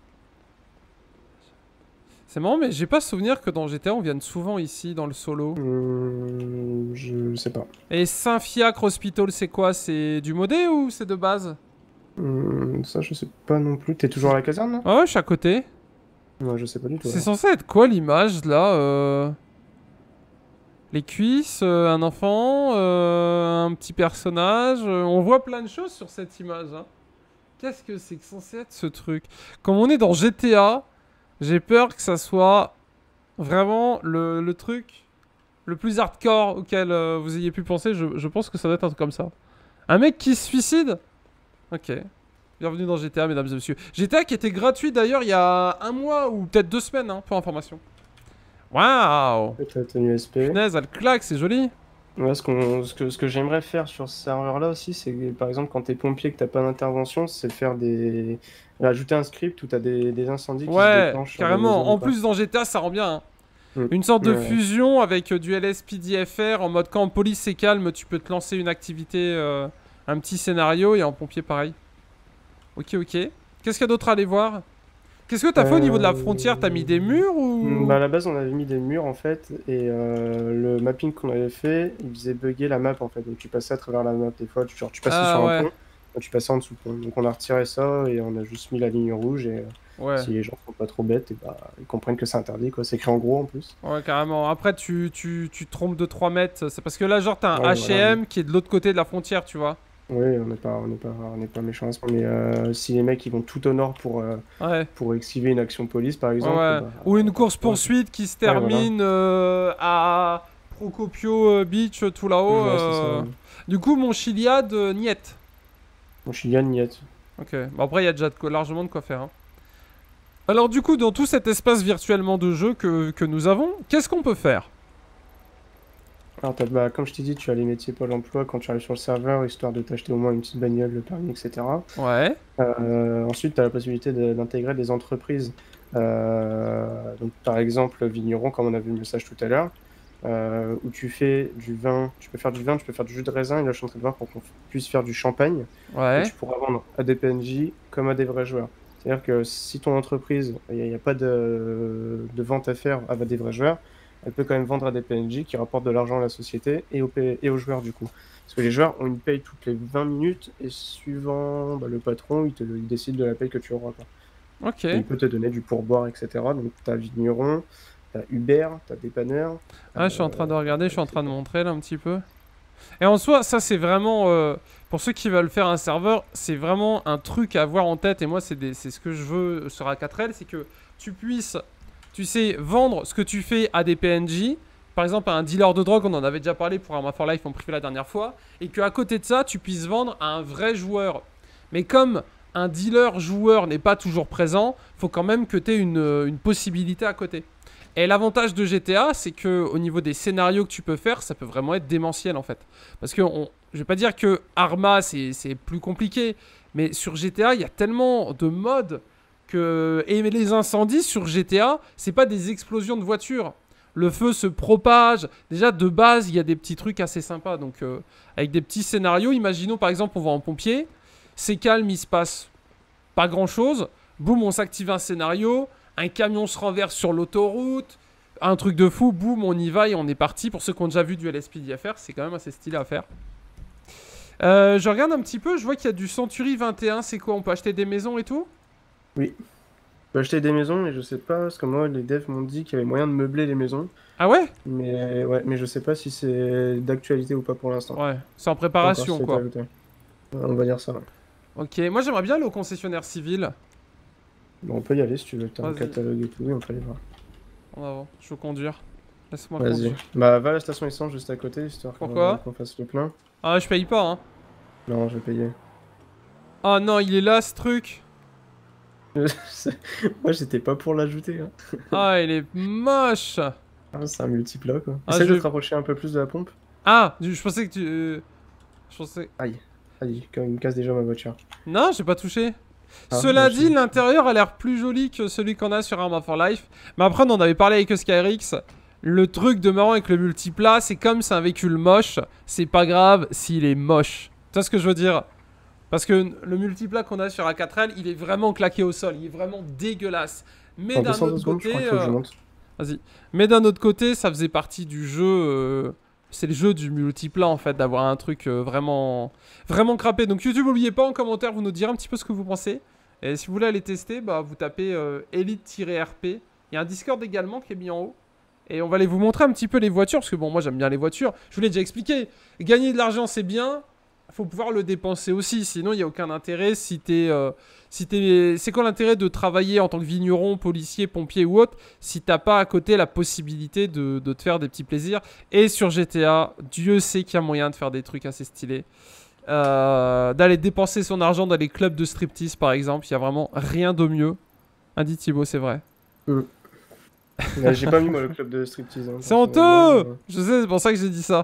C'est marrant, mais j'ai pas souvenir que dans G T A, on vienne souvent ici, dans le solo. Hum, je sais pas. Et Saint-Fiacre Hospital, c'est quoi? C'est du modé ou c'est de base? Hum, ça, je sais pas non plus. T'es toujours à la caserne, là? Ah ouais, je suis à côté. Moi, je sais pas du tout. C'est alors. censé être quoi l'image là euh... Les cuisses, euh, un enfant, euh, un petit personnage. euh, On voit plein de choses sur cette image. Hein. Qu'est-ce que c'est que censé être ce truc? Comme on est dans G T A, j'ai peur que ça soit vraiment le, le truc le plus hardcore auquel euh, vous ayez pu penser. Je, je pense que ça doit être un truc comme ça. Un mec qui se suicide? Ok. Bienvenue dans G T A, mesdames et messieurs. G T A qui était gratuit d'ailleurs il y a un mois ou peut-être deux semaines, hein, pour information. Waouh! Peut-être la tenue S P. Punaise, elle claque, c'est joli. Ouais, ce, qu'on- ce que, ce que j'aimerais faire sur ce serveur-là aussi, c'est que, par exemple, quand t'es pompier et que t'as pas d'intervention, c'est faire des... ajouter un script où t'as des, des incendies qui se Ouais, déclenchent sur des maisons carrément. ou En pas. plus, dans G T A, ça rend bien. Hein. Mm. Une sorte de Ouais, ouais. fusion avec euh, du L S P D F R en mode quand police c'est calme, tu peux te lancer une activité, euh, un petit scénario et en pompier pareil. Ok, ok. Qu'est-ce qu'il y a d'autre à aller voir? Qu'est-ce que t'as fait au niveau de la frontière? T'as mis des murs Mm, ou... Bah, à la base, on avait mis des murs en fait, et euh, le mapping qu'on avait fait, il faisait bugger la map en fait. Donc tu passais à travers la map des fois, tu, genre, tu passais Ah sur un ouais, pont, donc tu passais en dessous du pont. Donc on a retiré ça et on a juste mis la ligne rouge. Et euh, ouais. si les gens sont pas trop bêtes, et bah, ils comprennent que c'est interdit quoi. C'est écrit en gros en plus. Ouais, carrément. Après, tu, tu, tu te trompes de trois mètres. C'est parce que là, genre, t'as un Ouais, H et voilà. M qui est de l'autre côté de la frontière, tu vois. Oui, on n'est pas, on n'est pas, on n'est pas méchants à ce point. Mais euh, si les mecs ils vont tout au nord pour, euh, Ouais. pour esquiver une action police par Ouais, exemple, ouais. bah, Ou une ouais, course-poursuite qui se voilà. termine euh, à Procopio euh, Beach, tout là-haut. Ouais, c'est ça. euh. Du coup, mon Chiliad, euh, niet. Mon Chilian niet. Ok. Bon, après, il y a déjà de quoi- largement de quoi faire. Hein. Alors, du coup, dans tout cet espace virtuellement de jeu que, que nous avons, qu'est-ce qu'on peut faire? Alors, t'as- bah, comme je t'ai dit, tu as les métiers Pôle emploi quand tu arrives sur le serveur, histoire de t'acheter au moins une petite bagnole, le permis, et cetera. Ouais. Euh, ensuite, tu as la possibilité de- d'intégrer des entreprises. Euh, donc, par exemple, Vigneron, comme on a vu le message tout à l'heure, euh, où tu fais du vin, tu peux faire du vin, tu peux faire du jus de raisin, et là, je suis en train de voir pour qu'on puisse faire du champagne, que Ouais. tu pourras vendre à des P N J comme à des vrais joueurs. C'est-à-dire que si ton entreprise, il n'y a, il y a pas de, de vente à faire à des vrais joueurs, elle peut quand même vendre à des P N J qui rapportent de l'argent à la société et aux, P- et aux joueurs du coup. Parce que les joueurs ont une paye toutes les vingt minutes et suivant bah, le patron, il, te, il décide de la paye que tu auras. Quoi. Ok. Et il peut te donner du pourboire, et cetera. Donc tu as Vigneron, tu as Uber, tu as dépanneur. Ah, je suis en train de regarder, je suis en train de montrer là un petit peu. Et en soi, ça c'est vraiment, euh, pour ceux qui veulent faire un serveur, c'est vraiment un truc à avoir en tête. Et moi, c'est des- c'est ce que je veux sur A quatre L, c'est que tu puisses, tu sais, vendre ce que tu fais à des P N J. Par exemple, à un dealer de drogue, on en avait déjà parlé pour Arma for Life en privé la dernière fois. Et qu'à côté de ça, tu puisses vendre à un vrai joueur. Mais comme un dealer joueur n'est pas toujours présent, faut quand même que tu aies une, une possibilité à côté. Et l'avantage de G T A, c'est que au niveau des scénarios que tu peux faire, ça peut vraiment être démentiel en fait. Parce que on, je vais pas dire que Arma c'est c'est plus compliqué, mais sur G T A, il y a tellement de modes que et les incendies sur G T A, c'est pas des explosions de voitures. Le feu se propage. Déjà de base, il y a des petits trucs assez sympas. Donc euh, avec des petits scénarios, imaginons par exemple on va en pompier, c'est calme, il se passe pas grand chose. Boum, on s'active un scénario. Un camion se renverse sur l'autoroute, un truc de fou, boum, on y va et on est parti. Pour ceux qui ont déjà vu du L S P D F R, c'est quand même assez stylé à faire. Euh, je regarde un petit peu, je vois qu'il y a du Century vingt et un, c'est quoi? On peut acheter des maisons et tout? Oui. On peut acheter des maisons, mais je sais pas, parce que moi, les devs m'ont dit qu'il y avait moyen de meubler les maisons. Ah ouais? Mais ouais, mais je sais pas si c'est d'actualité ou pas pour l'instant. Ouais, c'est en Pas encore préparation si c'est quoi. ajouté. On va dire ça. Ouais. Ok, moi j'aimerais bien aller au concessionnaire civil. Bon, on peut y aller si tu veux, t'as un Vas-y. catalogue et tout, et on peut aller voir. En avant, je veux conduire. Laisse-moi Vas-y. conduire. Bah, va à la station essence juste à côté, histoire qu'on Pourquoi qu'on fasse le plein. Ah, je paye pas, hein. Non, je vais payer. Oh non, il est là ce truc. Moi, j'étais pas pour l'ajouter. Hein. Ah, il est moche. Ah, c'est un multiplat, quoi. Ah, Essaye je- de te rapprocher un peu plus de la pompe. Ah, je je pensais que tu... euh, Je pensais... Aïe. Aïe, quand il me casse déjà ma voiture. Non, j'ai pas touché. Ah, Cela moi, dit, j'ai- l'intérieur a l'air plus joli que celui qu'on a sur Arma for Life. Mais après, on en avait parlé avec Skyrix. Le truc de marrant avec le multiplat, c'est comme c'est un véhicule moche, c'est pas grave s'il est moche. Tu vois ce que je veux dire? Parce que le multiplat qu'on a sur A quatre L, il est vraiment claqué au sol, il est vraiment dégueulasse. Mais En d'un descend deux autre secondes, je côté, crois qu'il faut que je euh, monte. vas-y. Mais d'un autre côté, ça faisait partie du jeu. euh, C'est le jeu du multiplat en fait, d'avoir un truc euh, vraiment, vraiment crapé. Donc YouTube, n'oubliez pas en commentaire, vous nous direz un petit peu ce que vous pensez. Et si vous voulez aller tester, bah vous tapez euh, Elite-R P. Il y a un Discord également qui est mis en haut. Et on va aller vous montrer un petit peu les voitures, parce que bon, moi j'aime bien les voitures. Je vous l'ai déjà expliqué. Gagner de l'argent c'est bien, faut pouvoir le dépenser aussi. Sinon il n'y a aucun intérêt si t'es, euh, si t'es, c'est quoi l'intérêt de travailler en tant que vigneron, policier, pompier ou autre, si t'as pas à côté la possibilité de, de te faire des petits plaisirs. Et sur G T A, Dieu sait qu'il y a moyen de faire des trucs assez stylés. Euh, d'aller dépenser son argent dans les clubs de striptease par exemple, il y a vraiment rien de mieux. Hein, dit Thibaut, c'est vrai. Mm. Ouais, j'ai pas mis moi le club de striptease. Hein, C'est personnellement, honteux! euh. Je sais, c'est pour ça que j'ai dit ça.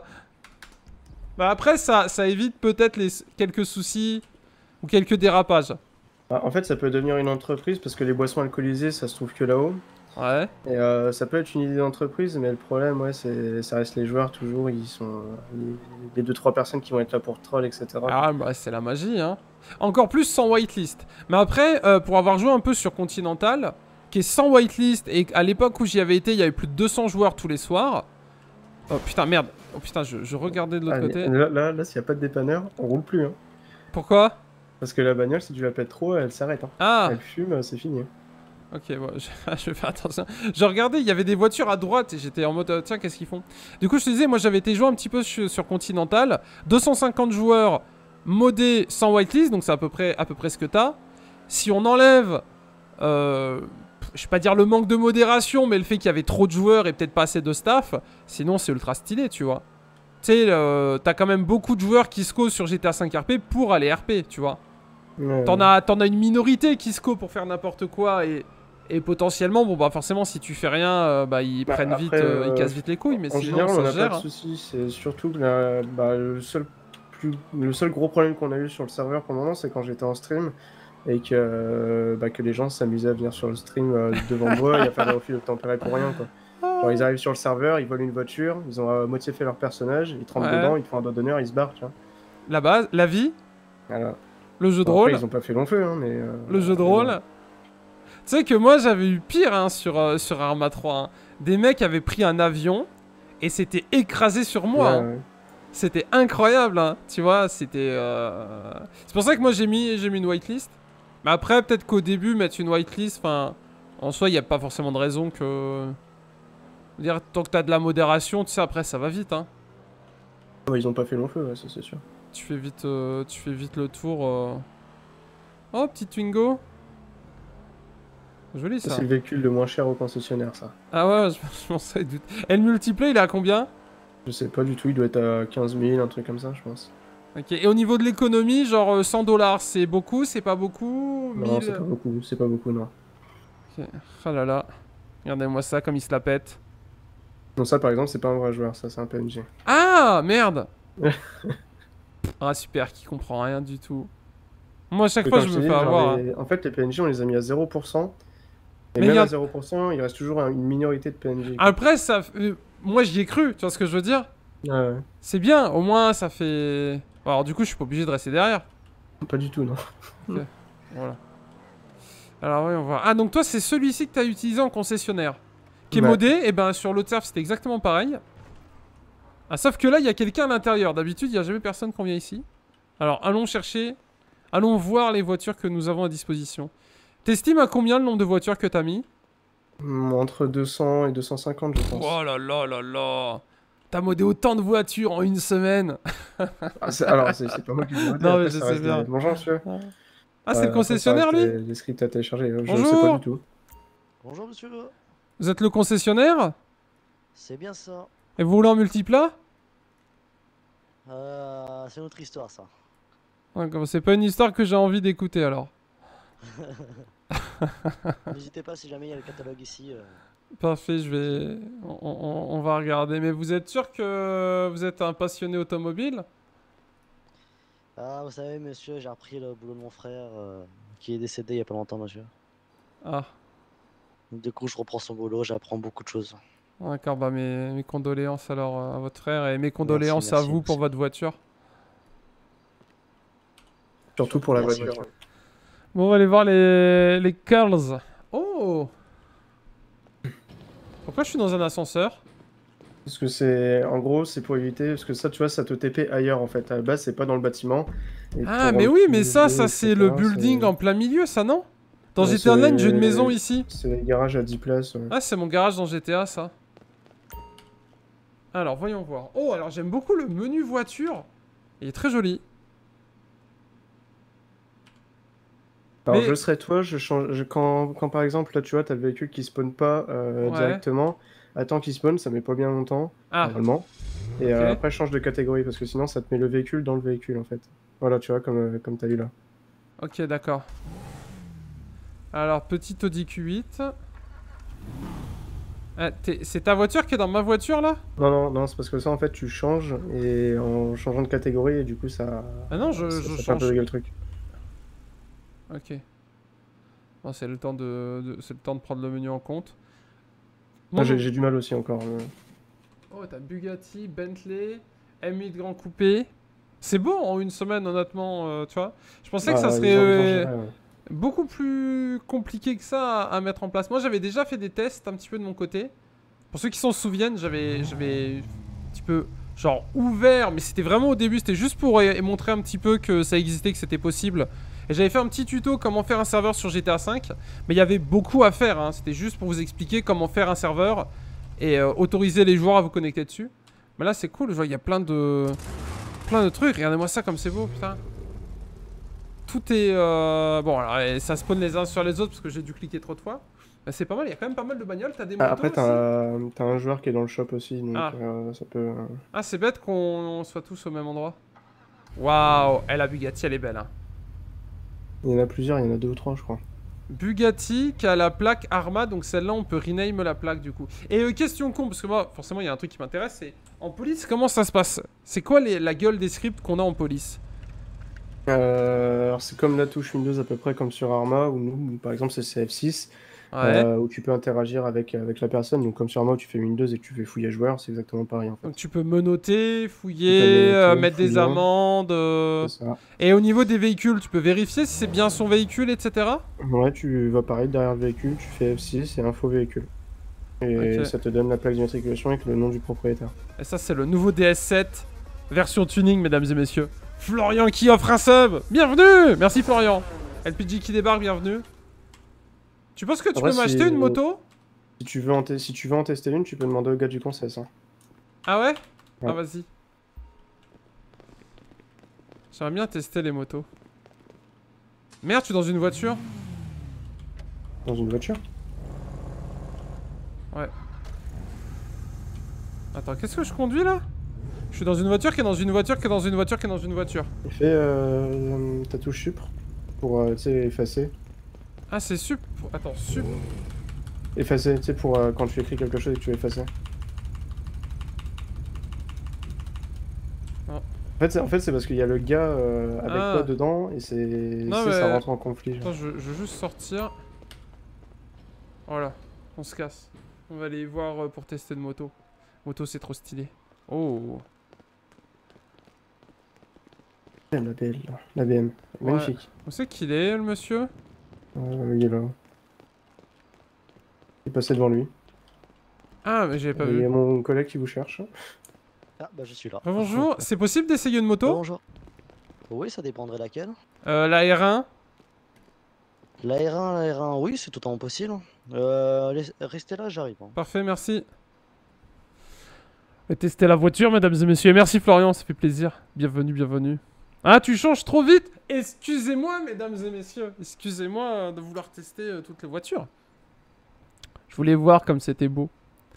Bah après, ça, ça évite peut-être les quelques soucis ou quelques dérapages. Ah, en fait, ça peut devenir une entreprise parce que les boissons alcoolisées, ça se trouve que là-haut. Ouais. Et euh, ça peut être une idée d'entreprise, mais le problème, ouais, c'est ça reste les joueurs toujours. Ils sont les, les deux trois personnes qui vont être là pour troll, et cetera. Ah bah c'est la magie, hein. Encore plus sans whitelist. Mais après, euh, pour avoir joué un peu sur Continental, qui est sans whitelist, et à l'époque où j'y avais été, il y avait plus de deux cents joueurs tous les soirs. Oh putain, merde. Oh putain, je, je regardais de l'autre Ah, côté. Là, là, là s'il n'y a pas de dépanneur, on roule plus. Hein. Pourquoi? Parce que la bagnole, si tu la pètes trop, elle s'arrête. Hein. Ah. Elle fume, c'est fini. Ok, bon, je, je vais faire attention. Je regardais, il y avait des voitures à droite et j'étais en mode, euh, tiens, qu'est-ce qu'ils font? Du coup, je te disais, moi j'avais été joué un petit peu sur, sur Continental. deux cent cinquante joueurs modés sans whitelist, donc c'est à peu près, à peu près ce que t'as. Si on enlève, euh, je vais pas dire le manque de modération, mais le fait qu'il y avait trop de joueurs et peut-être pas assez de staff, sinon c'est ultra stylé, tu vois. Tu sais, euh, t'as quand même beaucoup de joueurs qui se causent sur G T A cinq R P pour aller R P, tu vois. Ouais. T'en as, t'en as une minorité qui se co pour faire n'importe quoi et, et potentiellement, bon bah forcément si tu fais rien, euh, bah ils Bah, prennent après, vite, euh, ils euh, cassent vite les couilles, mais En sinon général, on ça n'a se pas gère. de hein. soucis. C'est surtout que la- bah, le, seul plus... le seul gros problème qu'on a eu sur le serveur pour le moment, c'est quand j'étais en stream et que, euh, bah, que les gens s'amusaient à venir sur le stream euh, devant moi et à faire des refus d'obtempérer pour rien. Quoi. Genre, ils arrivent sur le serveur, ils volent une voiture, ils ont à moitié fait leur personnage, ils trempent Ouais. dedans, ils te font un doigt d'honneur, ils se barrent. Tu vois. La base, la vie, Voilà. le jeu de Bon, rôle, après, ils ont pas fait long feu, hein, mais. euh, le jeu de mais rôle. bon. Tu sais que moi j'avais eu pire hein, sur, euh, sur Arma trois. hein. Des mecs avaient pris un avion et s'étaient écrasés sur moi. Ouais, hein. ouais. C'était incroyable, hein. Tu vois, c'était... euh, C'est pour ça que moi j'ai mis, j'ai mis une whitelist. Mais après, peut-être qu'au début, mettre une whitelist, enfin... En soi, il n'y a pas forcément de raison que... Dire, tant que t'as de la modération, tu sais, après, ça va vite, hein. Ouais, ils ont pas fait long feu, ouais, ça c'est sûr. Tu fais vite, euh, tu fais vite le tour... euh. Oh, petit Twingo. Joli, Ça, ça. c'est le véhicule le moins cher au concessionnaire, ça. Ah ouais, je, je m'en sais doute. Et le multiplay, il est à combien? Je sais pas du tout, il doit être à quinze mille, un truc comme ça, je pense. Ok, et au niveau de l'économie, genre euh, cent dollars, c'est beaucoup, c'est pas beaucoup Non, mille... c'est pas beaucoup, c'est pas beaucoup, non. Ok. Oh là là. Regardez-moi ça, comme il se la pète. Non, ça par exemple, c'est pas un vrai joueur, ça c'est un P N G. Ah, merde. Ah super, qui comprend rien du tout. Moi, à chaque Mais fois, comme je t'ai me dit, fais genre, avoir. hein. les- En fait, les P N G, on les a mis à zéro pour cent. Et Mais même y a- à zéro pour cent, il reste toujours un- une minorité de P N G. quoi. Après, ça... f- euh, moi, j'y ai cru, tu vois ce que je veux dire? Ouais, ouais. C'est bien, au moins, ça fait... Bon, alors du coup, je suis pas obligé de rester derrière. Pas du tout, non. Voilà. Alors oui, on va... Ah, donc toi, c'est celui-ci que t'as utilisé en concessionnaire. Qui est Ouais. modé, et ben sur l'autre serve, c'était exactement pareil. Ah, sauf que là, il y a quelqu'un à l'intérieur. D'habitude, il y a jamais personne qui vient ici. Alors, allons chercher... Allons voir les voitures que nous avons à disposition. T'estimes à combien le nombre de voitures que t'as mis? Hmm, Entre deux cents et deux cent cinquante, je pense. Oh là là là là. T'as modé autant de voitures en une semaine. Ah, c'est- alors, c'est c'est pas moi qui l'ai modé, Non, après, mais je ça sais reste bien. des- Bonjour, monsieur. Ah, c'est Euh, le après, ça concessionnaire, reste lui? des, des scripts à télécharger. Je sais Bonjour. pas du tout. Bonjour monsieur. Vous êtes le concessionnaire? C'est bien ça. Et vous roulez en multiplat? Euh, c'est une autre histoire ça. Ouais, comme c'est pas une histoire que j'ai envie d'écouter, alors. N'hésitez pas si jamais il y a le catalogue ici. euh. Parfait, je vais... On, on- on va regarder. Mais vous êtes sûr que vous êtes un passionné automobile? Ah vous savez monsieur, j'ai repris le boulot de mon frère euh, qui est décédé il y a pas longtemps monsieur. Ah, Donc, du coup je reprends son boulot, j'apprends beaucoup de choses. d'accord. Bah, mes, mes condoléances alors euh, à votre frère et mes condoléances merci, à vous pour merci. votre voiture. Surtout pour la Merci, voiture. monsieur. Bon, on va aller voir les, les curls. Oh! Pourquoi je suis dans un ascenseur? Parce que c'est, en gros, c'est pour éviter, parce que ça, tu vois, ça te T P ailleurs, en fait. À la base, c'est pas dans le bâtiment. Et Ah, pour mais rendre oui, plus mais ça, léger, ça c'est le et cetera, building c'est- en plein milieu, ça, non? Dans Ouais, G T A Online, j'ai une c'est- maison ici. C'est les garages à dix places. ouais. Ah, c'est mon garage dans G T A, ça. Alors, voyons voir. Oh, alors j'aime beaucoup le menu voiture. Il est très joli. Alors, Mais- je serais toi, je change. je- Quand, quand par exemple, là, tu vois, t'as le véhicule qui spawn pas euh, Ouais. directement, attends qu'il spawn, ça met pas bien longtemps, Ah, normalement. Et euh, Ok. après, change de catégorie, parce que sinon, ça te met le véhicule dans le véhicule, en fait. Voilà, tu vois, comme, euh, comme t'as eu là. ok, d'accord. Alors, petit Audi Q huit. Ah, t'es- c'est ta voiture qui est dans ma voiture, là? Non, non, non, c'est parce que ça, en fait, tu changes, et en changeant de catégorie, et du coup, ça. Ah non, je, ça, je ça fait un change. peu bugger le truc. Ok. Bon, c'est le temps de, de- c'est le temps de prendre le menu en compte. Ah, Mon j'ai nom- j'ai du mal aussi encore. euh. Oh, t'as Bugatti, Bentley, M huit Grand Coupé. C'est beau en une semaine, honnêtement, euh, tu vois. Je pensais que ça Ah, serait ils ont- ils ont euh, géré, ouais. beaucoup plus compliqué que ça à, à mettre en place. Moi, j'avais déjà fait des tests un petit peu de mon côté. Pour ceux qui s'en souviennent, j'avais j'avais un petit peu, genre, ouvert, mais c'était vraiment au début, c'était juste pour euh, montrer un petit peu que ça existait, que c'était possible. Et j'avais fait un petit tuto comment faire un serveur sur G T A cinq, mais il y avait beaucoup à faire, hein. C'était juste pour vous expliquer comment faire un serveur et euh, autoriser les joueurs à vous connecter dessus. Mais là, c'est cool, je vois, il y a plein de... plein de trucs. Regardez-moi ça comme c'est beau, putain. Tout est... euh, Bon, alors, et ça spawn les uns sur les autres parce que j'ai dû cliquer trop de fois. Mais c'est pas mal, il y a quand même pas mal de bagnoles. T'as des Ah, motos après, aussi. t'as un, t'as un joueur qui est dans le shop aussi, donc Ah. euh, ça peut. euh, Ah, c'est bête qu'on soit tous au même endroit. Waouh, elle la Bugatti, elle est belle, hein. Il y en a plusieurs, il y en a deux ou trois, je crois. Bugatti qui a la plaque Arma, donc celle-là on peut rename la plaque du coup. Et euh, question con, parce que moi forcément il y a un truc qui m'intéresse, c'est en police comment ça se passe? C'est quoi les- la gueule des scripts qu'on a en police? Euh, alors, c'est comme la touche Windows à peu près comme sur Arma, où nous, par exemple, c'est C F six, Ouais. euh, où tu peux interagir avec, avec la personne. Donc, comme sur Arma, où tu fais Windows et que tu fais fouiller joueur, c'est exactement pareil en fait. Donc tu peux menotter, Tu fouiller, peux menotter, euh, mettre des fouiller. amendes. euh, C'est ça. Et au niveau des véhicules, tu peux vérifier si c'est bien son véhicule, et cetera. Ouais, tu vas pareil derrière le véhicule, tu fais F six et info véhicule. Et Ok. ça te donne la plaque d'immatriculation avec le nom du propriétaire. Et ça c'est le nouveau D S sept, version tuning mesdames et messieurs. Florian qui offre un sub. Bienvenue. Merci Florian. L P G qui débarque, bienvenue. Tu penses que tu Après, peux m'acheter si- une moto? Si tu veux en, te- si tu veux en tester une, tu peux demander au gars du conseil. Ça. Ah ouais? Ouais. Ah vas-y. J'aimerais bien tester les motos. Merde, je suis dans une voiture. Dans une voiture. Attends, qu'est-ce que je conduis là? Je suis dans une voiture qui est dans une voiture qui est dans une voiture qui est dans une voiture. Et fais euh, ta touche sup pour euh, tu sais, effacer. Ah c'est sup. Attends, sup. Effacer, tu sais, pour euh, quand tu écris quelque chose et que tu veux effacer. Oh. En fait, c'est en fait, c'est parce qu'il y a le gars euh, avec Ah. toi dedans et c'est Non, c'est- ça mais- rentre en conflit. genre. Attends, je, je veux juste sortir. Voilà, on se casse. On va aller voir euh, pour tester de moto. Moto c'est trop stylé. Oh. La B L, là. La B M. Ouais. Magnifique. Où c'est qu'il est le monsieur? Ouais, il est là. Il est passé devant lui. Ah mais j'avais pas Et il y vu. a mon collègue qui vous cherche. Ah bah je suis là. Ah, bonjour, c'est possible d'essayer une moto? Bonjour. Oui, ça dépendrait laquelle. Euh, la R un. La R un, la R un, oui, c'est totalement possible. Euh, laisse- restez là, j'arrive. Hein. Parfait, merci. Et tester la voiture, mesdames et messieurs. Et merci Florian, ça fait plaisir. Bienvenue, bienvenue. Ah, tu changes trop vite. Excusez-moi, mesdames et messieurs. Excusez-moi euh, de vouloir tester euh, toutes les voitures. Je voulais voir comme c'était beau.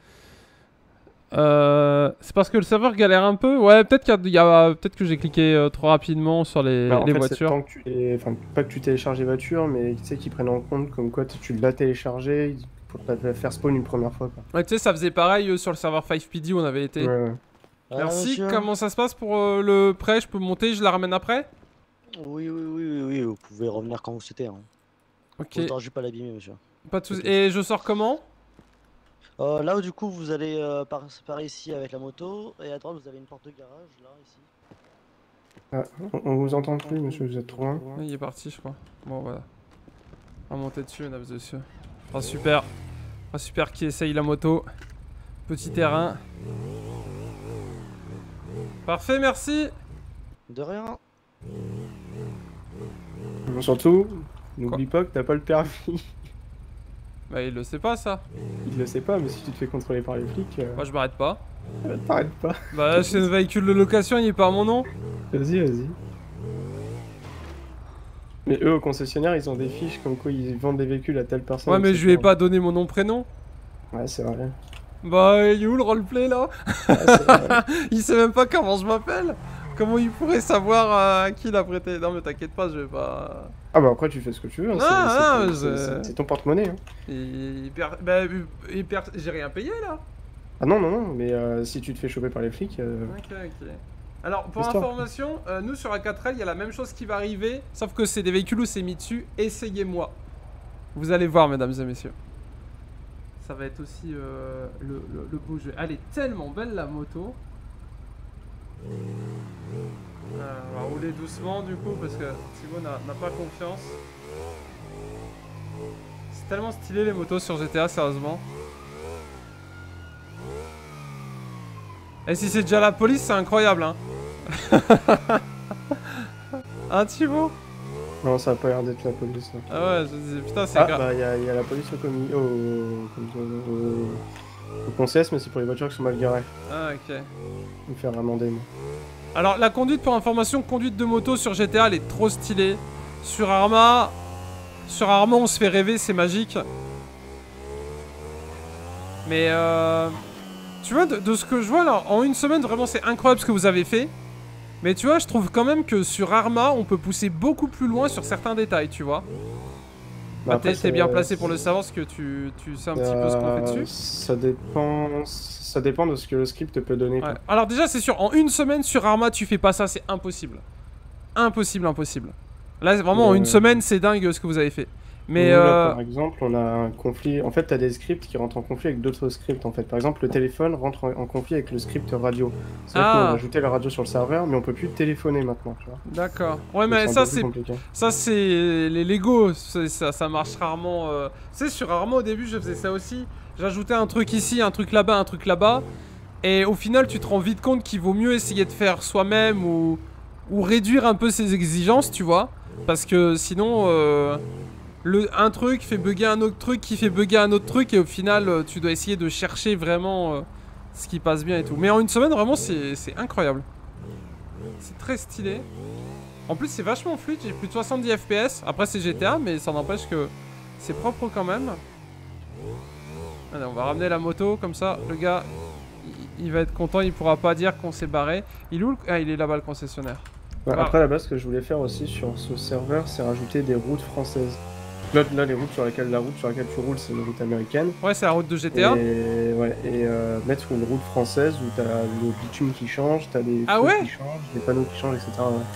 Euh, c'est parce que le serveur galère un peu. Ouais, peut-être qu'il y a, a peut-être que j'ai cliqué euh, trop rapidement sur les, Bah, en les fait, c'est voitures. tant que tu les... enfin, pas que tu télécharges les voitures, mais tu sais qu'ils prennent en compte comme quoi tu l'as téléchargé pour te faire spawn une première fois. Quoi. Ouais, tu sais, ça faisait pareil euh, sur le serveur cinq P D où on avait été. Ouais, ouais. Ah, Merci. monsieur Comment ça se passe pour euh, le prêt? Je peux monter, je la ramène après? Oui, oui, oui, oui, oui, vous pouvez revenir quand vous souhaitez. Hein. Ok. Autant juste pas l'abîmer, monsieur. Pas de soucis. Ok. Et je sors comment? Euh, là où du coup vous allez euh, par, par ici avec la moto et à droite vous avez une porte de garage là ici. Ah, on, on vous entend plus, monsieur, vous êtes trop loin. Oui, il est parti, je crois. Bon, voilà. On va monter dessus, mesdames et messieurs. Ah, super. Ah, super qui essaye la moto. Petit terrain. Parfait, merci. De rien. Surtout, n'oublie pas que t'as pas le permis. Bah, il le sait pas, ça. Il le sait pas, mais si tu te fais contrôler par les flics, euh, Moi, je m'arrête pas. euh, t'arrêtes pas. Bah, c'est un véhicule de location, il est pas à mon nom. Vas-y, vas-y. Mais eux, au concessionnaire, ils ont des fiches comme quoi ils vendent des véhicules à telle personne. Ouais, mais et je lui ai cetera. pas donné mon nom, prénom. Ouais, c'est vrai. Bah, il est où le roleplay, là? Ouais, c'est vrai. Il sait même pas comment je m'appelle. Comment il pourrait savoir euh, à qui il a prêté? Non, mais t'inquiète pas, je vais pas... Ah bah après, tu fais ce que tu veux. Hein, Non, c'est- non, c'est ton- je- c'est- c'est- c'est ton porte-monnaie. Hein. Il, il perd... Bah, il perd... J'ai rien payé, là. Ah non, non, non, mais euh, si tu te fais choper par les flics... euh, Ok, ok. Alors, pour Histoire. information, euh, nous sur A quatre L, il y a la même chose qui va arriver, sauf que c'est des véhicules où c'est mis dessus. Essayez-moi. Vous allez voir, mesdames et messieurs. Ça va être aussi euh, le, le- le beau jeu. Elle est tellement belle, la moto. Euh, on va rouler doucement, du coup, parce que Thibaut n'a n'a pas confiance. C'est tellement stylé, les motos sur G T A, sérieusement. Et si c'est déjà la police, c'est incroyable, hein. Hein, Thibaut? Non, ça a pas l'air d'être la police. Là. Ah ouais, je disais, putain, c'est Ah, grave. bah, il y, a- y a la police au commis... au... au... au... au concession, mais c'est pour les voitures qui sont mal garées. Ah, ok. Me faire amender, moi. Alors, la conduite, pour information, conduite de moto sur G T A, elle est trop stylée. Sur Arma... Sur Arma, on se fait rêver, c'est magique. Mais, euh... tu vois, de, de ce que je vois, là, en une semaine, vraiment, c'est incroyable ce que vous avez fait. Mais tu vois, je trouve quand même que sur Arma, on peut pousser beaucoup plus loin sur certains détails, tu vois. Bah, après, t'es t'es c'est- bien placé pour le savoir, parce que tu, tu sais un petit peu ce qu'on fait Euh, dessus. Ça dépend... Ça dépend de ce que le script peut donner. quoi. Ouais. Alors déjà, c'est sûr, en une semaine sur Arma, tu fais pas ça, c'est impossible. Impossible, impossible. Là, c'est vraiment, en Euh, une semaine, c'est dingue ce que vous avez fait. Mais, Nous, là, euh... par exemple, on a un conflit. En fait, tu as des scripts qui rentrent en conflit avec d'autres scripts. En fait, par exemple, le téléphone rentre en, en conflit avec le script radio. C'est vrai Ah. qu'on a ajouté la radio sur le serveur, mais on peut plus téléphoner maintenant. Tu vois. D'accord. Ouais, Donc, mais un ça, peu plus c'est... compliqué. Ça, c'est les Lego. C'est- Ça, ça marche rarement. euh. Tu sais, sur Arma, au début, je faisais ça aussi. J'ajoutais un truc ici, un truc là-bas, un truc là-bas. Et au final, tu te rends vite compte qu'il vaut mieux essayer de faire soi-même ou... ou réduire un peu ses exigences, tu vois. Parce que sinon, euh, le, un truc fait bugger un autre truc qui fait bugger un autre truc. Et au final, euh, tu dois essayer de chercher vraiment euh, ce qui passe bien et tout. Mais en une semaine, vraiment, c'est c'est incroyable. C'est très stylé. En plus, c'est vachement fluide. J'ai plus de soixante-dix F P S. Après, c'est G T A, mais ça n'empêche que c'est propre quand même. Allez, on va ramener la moto. Comme ça, le gars, il, il va être content. Il pourra pas dire qu'on s'est barré. Il est où le... Ah, il est là-bas, le concessionnaire. Ouais, Ah. Après, à la base, ce que je voulais faire aussi sur ce serveur, c'est rajouter des routes françaises. Là, là, les routes sur lesquelles la route sur laquelle tu roules, c'est une route américaine. Ouais, c'est la route de G T A. Et, ouais, et euh, mettre une route française où t'as le bitume qui change, t'as des Ah feux ouais qui changent, des panneaux qui changent, et cetera. Ouais.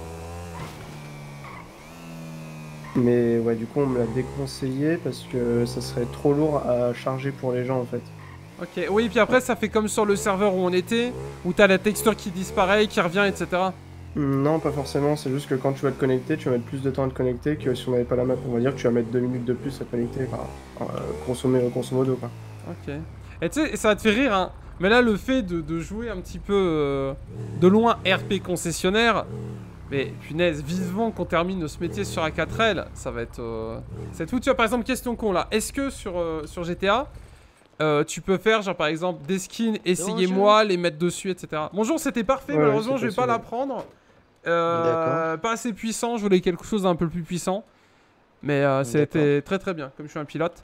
Mais ouais, du coup, on me l'a déconseillé parce que ça serait trop lourd à charger pour les gens en fait. Ok, oui, puis après, ça fait comme sur le serveur où on était, où t'as la texture qui disparaît, qui revient, et cetera. Non, pas forcément, c'est juste que quand tu vas te connecter, tu vas mettre plus de temps à te connecter que si on n'avait pas la map. On va dire que tu vas mettre deux minutes de plus à te connecter, enfin, euh, consommer, grosso modo quoi. Ok. Et tu sais, ça va te faire rire, hein. Mais là, le fait de, de jouer un petit peu euh, de loin R P concessionnaire, Mais punaise, vivement qu'on termine ce métier sur A quatre L, ça va être... Euh... C'est tout, tu vois, par exemple, question con là. Est-ce que sur, euh, sur G T A, euh, tu peux faire, genre par exemple, des skins, essayez-moi, les mettre dessus, et cetera. Bonjour, c'était parfait, Ouais, malheureusement, ouais, je vais pas possible. l'apprendre. Euh, pas assez puissant, je voulais quelque chose d'un peu plus puissant. Mais euh, c'était très très bien, comme je suis un pilote.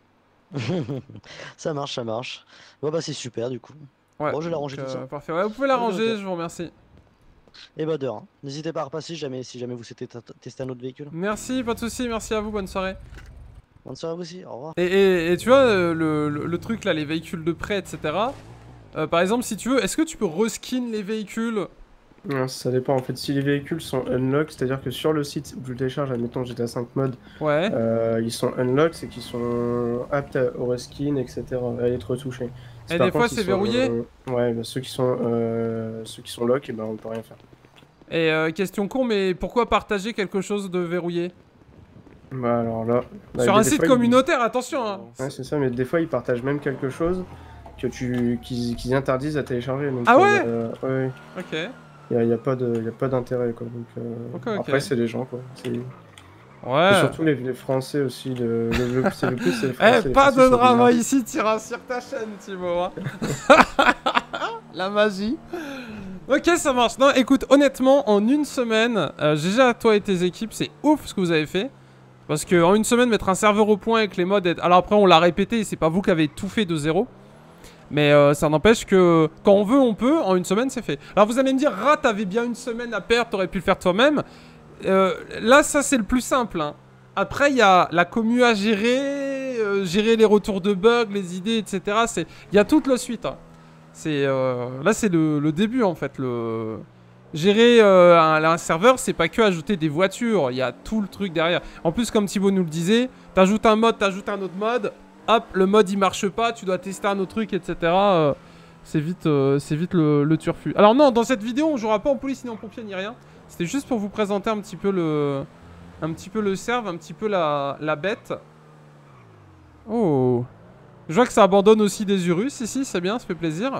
Ça marche, ça marche. Bon bah c'est super du coup. Ouais, Bon, je vais donc, l'arranger tout ça. euh, parfait, ouais, vous pouvez l'arranger, Ok. je vous remercie. Et bah de rien. N'hésitez pas à repasser jamais, si jamais vous souhaitez tester un autre véhicule. Merci, pas de soucis, merci à vous, bonne soirée. Bonne soirée à vous aussi, au revoir. Et, et, et tu vois, euh, le, le, le truc là, les véhicules de prêt, et cetera. Euh, par exemple, si tu veux, est-ce que tu peux reskin les véhicules? Ouais, ça dépend en fait. Si les véhicules sont unlock, c'est-à-dire que sur le site où tu le télécharges, admettons G T A cinq mode, Ouais. euh, ils sont unlock, c'est qu'ils sont aptes à- au reskin, et cetera, à être retouchés. Si Et par des contre, fois, ils c'est sont, verrouillé? euh, Ouais, bah, ceux qui sont euh, ceux qui sont lock, et ben on peut rien faire. Et euh, question con, mais pourquoi partager quelque chose de verrouillé? Bah alors là, bah, Sur des- un des site fois, ils- communautaire, attention hein. Ouais, c'est ça, mais des fois ils partagent même quelque chose que tu qu'ils qu'ils interdisent à télécharger. Donc, Ah euh, ouais euh, ouais, Ok. il y a, y a pas de y a pas d'intérêt quoi. Donc euh, Ok, ok. après c'est les gens quoi. C'est Ouais. c'est surtout les, les Français aussi. Le, le, le- c'est le plus c'est les Eh, Français. les pas Français de sont drama bizarres. ici, t'iras sur ta chaîne, Thibaut. Hein. La magie. Ok, ça marche. Non, écoute, honnêtement, en une semaine, euh, G G à toi et tes équipes, c'est ouf ce que vous avez fait. Parce que en une semaine, mettre un serveur au point avec les mods... et- Alors après, on l'a répété, c'est pas vous qui avez tout fait de zéro. Mais euh, ça n'empêche que quand on veut, on peut. En une semaine, c'est fait. Alors vous allez me dire, Rat, t'avais bien une semaine à perdre, t'aurais pu le faire toi-même. Euh, là, ça, c'est le plus simple. Hein. Après, il y a la commu à gérer, euh, gérer les retours de bugs, les idées, et cetera. Il y a toute la suite. Hein. C'est euh, là, c'est le, le début, en fait. Le... Gérer euh, un, un serveur, c'est pas que ajouter des voitures. Il y a tout le truc derrière. En plus, comme Thibaut nous le disait, t'ajoutes un mode, t'ajoutes un autre mode. Hop, le mode il marche pas, tu dois tester un autre truc, et cetera. Euh, c'est vite, euh, c'est vite le, le turfu. Alors non, dans cette vidéo, on jouera pas en police ni en pompier ni rien. C'était juste pour vous présenter un petit peu le, un petit peu le serve, un petit peu la, la bête. Oh, je vois que ça abandonne aussi des Urus ici, c'est bien, ça fait plaisir.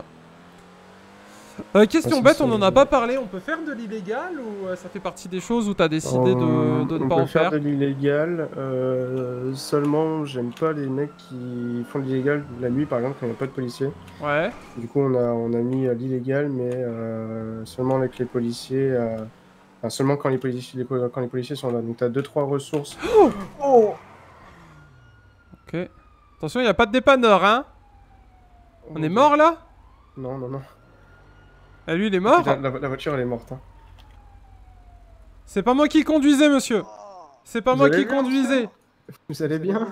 Euh, question Ah, bête, ça, on en c'est- a pas parlé. On peut faire de l'illégal ou euh, ça fait partie des choses où t'as décidé Euh, de, de ne on pas peut en faire? de l'illégal. Euh, seulement, j'aime pas les mecs qui font de l'illégal la nuit, par exemple, quand il n'y a pas de policiers. Ouais. Du coup, on a, on a mis euh, l'illégal, mais euh, seulement avec les policiers. euh, Enfin, seulement quand les policiers, les po- quand les policiers sont là. Donc, tu as deux trois ressources. Oh. Ok. Attention, il n'y a pas de dépanneur, hein. On est mort là? Non, non, non. Ah, lui, il est mort? Putain, la, la voiture, elle est morte. Hein. C'est pas moi qui conduisais, monsieur. C'est pas Vous moi allez qui bien, conduisais. Vous allez bien?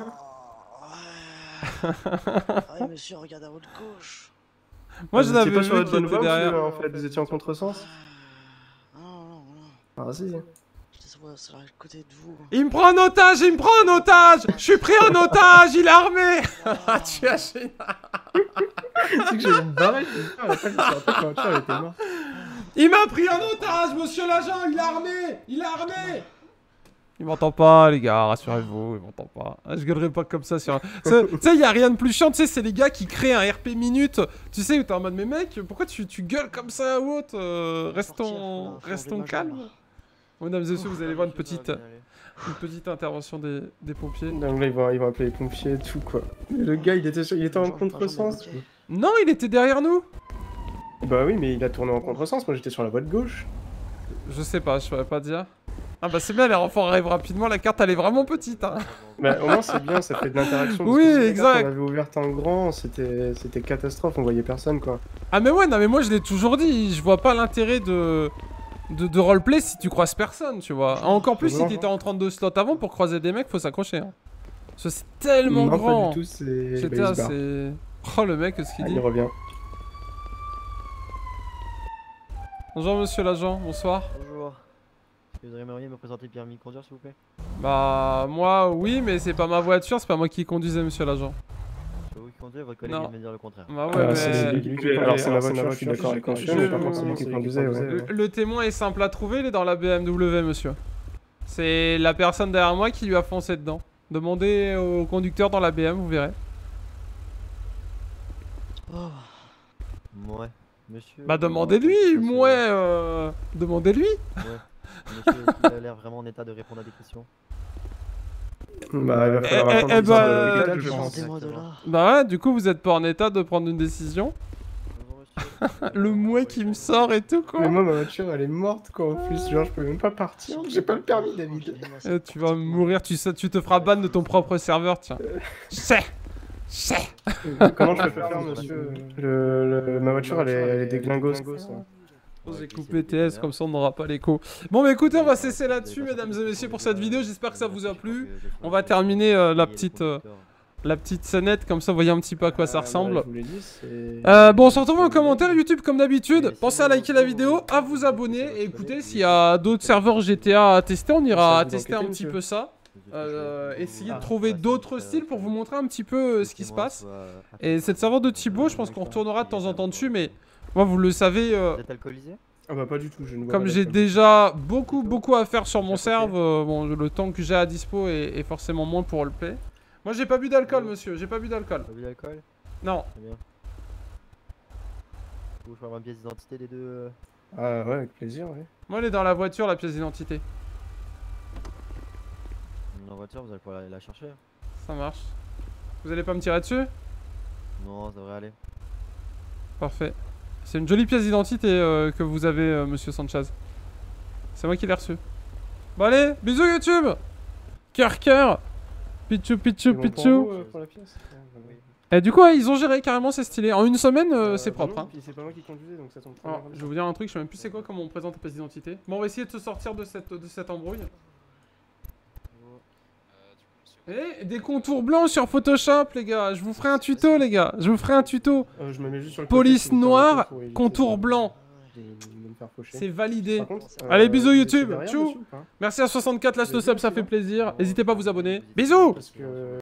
Ouais. Ouais, monsieur, regarde à votre gauche. Moi, Ah, je vous l'avais étiez pas vu sur votre qu'il bonne était voie, derrière. monsieur, en fait, vous étiez en contresens? Non, non, non. Ah, si. J'étais sur sur le côté de vous. Il me prend en otage, il me prend en otage. Je suis pris en otage, il est armé. Ah, tu as génial. C'est que j'ai une barrette, putain, après, je me suis rappelé que la voiture, elle était morte. Il m'a pris en otage, monsieur l'agent, il est armé. Il est armé. Il m'entend pas, les gars, rassurez-vous, il m'entend pas. Ah, je gueulerai pas comme ça sur un... Tu sais, y a rien de plus chiant, tu sais, c'est les gars qui créent un R P minute. Tu sais, où t'es en mode, mais mec, pourquoi tu, tu gueules comme ça ou autre euh, Restons, Sortir, faut- faut restons enlever ma calmes. jambe. Mesdames et messieurs, vous allez voir une petite, une petite intervention des, des pompiers. Donc là, ils vont, ils vont appeler les pompiers et tout, quoi. Mais le gars, il était, sur- il était en Bonjour, bonjour, contresens. bonjour. Non, il était derrière nous. Bah oui, mais il a tourné en contresens, moi j'étais sur la voie de gauche. Je sais pas, je saurais pas dire. Ah bah c'est bien, les renforts arrivent rapidement, la carte elle est vraiment petite. Hein. Bah au moins c'est bien, ça fait de l'interaction. parce Oui, que si la exact. carte, on l'avait ouverte en grand, c'était c'était catastrophe, on voyait personne quoi. Ah mais ouais, non mais moi je l'ai toujours dit, je vois pas l'intérêt de... De, de roleplay si tu croises personne, tu vois. Encore plus si Non. t'étais en trente-deux slots avant, pour croiser des mecs, faut s'accrocher. Hein. Parce que c'est tellement non, grand. pas du tout, c'est... G T bah, A, il se barre. c'est... Oh le mec, qu'est-ce qu'il Ah, dit? il revient. Bonjour monsieur l'agent, bonsoir. Bonjour. Vous aimeriez me présenter le permis de conduire s'il vous plaît? Bah moi oui, mais c'est pas ma voiture, c'est pas moi qui conduisais monsieur l'agent. C'est vous qui conduisez, votre collègue Non. vient de me dire le contraire. Bah ouais, Ah, mais... c'est lui qui- Alors c'est ma voiture, je suis d'accord avec monsieur, mais par contre c'est lui qui conduisait, ouais. Le, le témoin est simple à trouver, il est dans la B M W, monsieur. C'est la personne derrière moi qui lui a foncé dedans. Demandez au conducteur dans la B M, vous verrez. Oh. Ouais. Monsieur. Bah demandez-lui, Ouais. moi, euh... demandez-lui. Ouais. Monsieur, est-ce qu'il a l'air vraiment en état de répondre à des questions? Bah, il va falloir Eh, attendre eh, le bah, temps de euh, l'hôpital, je pense. Sortez-moi de là. Bah ouais, du coup, vous êtes pas en état de prendre une décision. Bonjour, monsieur. Le mouet qui me sort et tout, quoi. Mais moi, ma voiture, elle est morte, quoi, en plus. Genre, je peux même pas partir. J'ai pas le permis, David. Eh, tu vas mourir, tu, sais- tu te feras ban de ton propre serveur, tiens. C'est C'est Comment je peux faire, monsieur le, le- Ma voiture, elle est, elle est déglingos. quoi. J'ai coupé T S, comme ça on n'aura pas l'écho. Bon bah écoutez, on va cesser là-dessus, mesdames et messieurs, pour cette vidéo. J'espère que ça vous a plu. On va terminer euh, la petite euh, la petite scénette, comme ça vous voyez un petit peu à quoi ça Ah, ressemble. bah, je vous l'ai dit, c'est- Euh, bon, on se retrouve en commentaire YouTube comme d'habitude. Pensez à liker la vidéo, à vous abonner. Et écoutez, s'il y a d'autres serveurs G T A à tester, on ira Ça vous tester un enquêter, petit monsieur peu ça. Euh, essayer de Ah. trouver d'autres styles pour vous montrer un petit peu euh, ce qui se passe. Et cette serveur de Thibaut, je pense qu'on retournera de temps en temps dessus, mais moi vous le savez, euh, Vous êtes alcoolisé? Ah bah pas du tout, je ne vois comme pas j'ai d'alcool. déjà beaucoup beaucoup à faire sur mon Ok. serve, euh, bon le temps que j'ai à dispo est, est forcément moins pour le play. Moi j'ai pas bu d'alcool monsieur, j'ai pas bu d'alcool. Pas bu d'alcool? Non. Très bien. Vous, je peux avoir une pièce d'identité des deux. euh, Ah ouais, avec plaisir, ouais. Moi elle est dans la voiture la pièce d'identité. En voiture, vous allez pouvoir aller la chercher. Ça marche. Vous allez pas me tirer dessus? Non, ça devrait aller. Parfait. C'est une jolie pièce d'identité euh, que vous avez euh, monsieur Sanchez. C'est moi qui l'ai reçu. Bon allez, bisous YouTube. Cœur cœur. Pichou pichou C'est bon pour pichou. vous, euh, pour la pièce Ah, bah, oui. Et du coup, ouais, ils ont géré carrément, c'est stylé. En une semaine, euh, Euh, c'est bah propre. non, Hein. puis c'est pas moi qui conduisais, donc ça tombe très Alors, bien comme je ça. vais vous dire un truc, je sais même plus c'est quoi comment on présente la pièce d'identité. Bon, on va essayer de se sortir de cette, de cette embrouille. Et des contours blancs sur Photoshop, les gars. Je vous ferai un tuto, les gars. Je vous ferai un tuto. Euh, je me mets juste sur le Police côté, si vous noire, permettez, pour éviter contour de- blanc. de- de me faire faucher. C'est validé. Par contre, Allez, euh, bisous, vous êtes YouTube. derrière, Tchou. monsieur, ou pas Merci à soixante-quatre, lâche le Bisous, sub, ça tu fait vois. plaisir. N'hésitez pas à vous abonner. Bisous. Parce que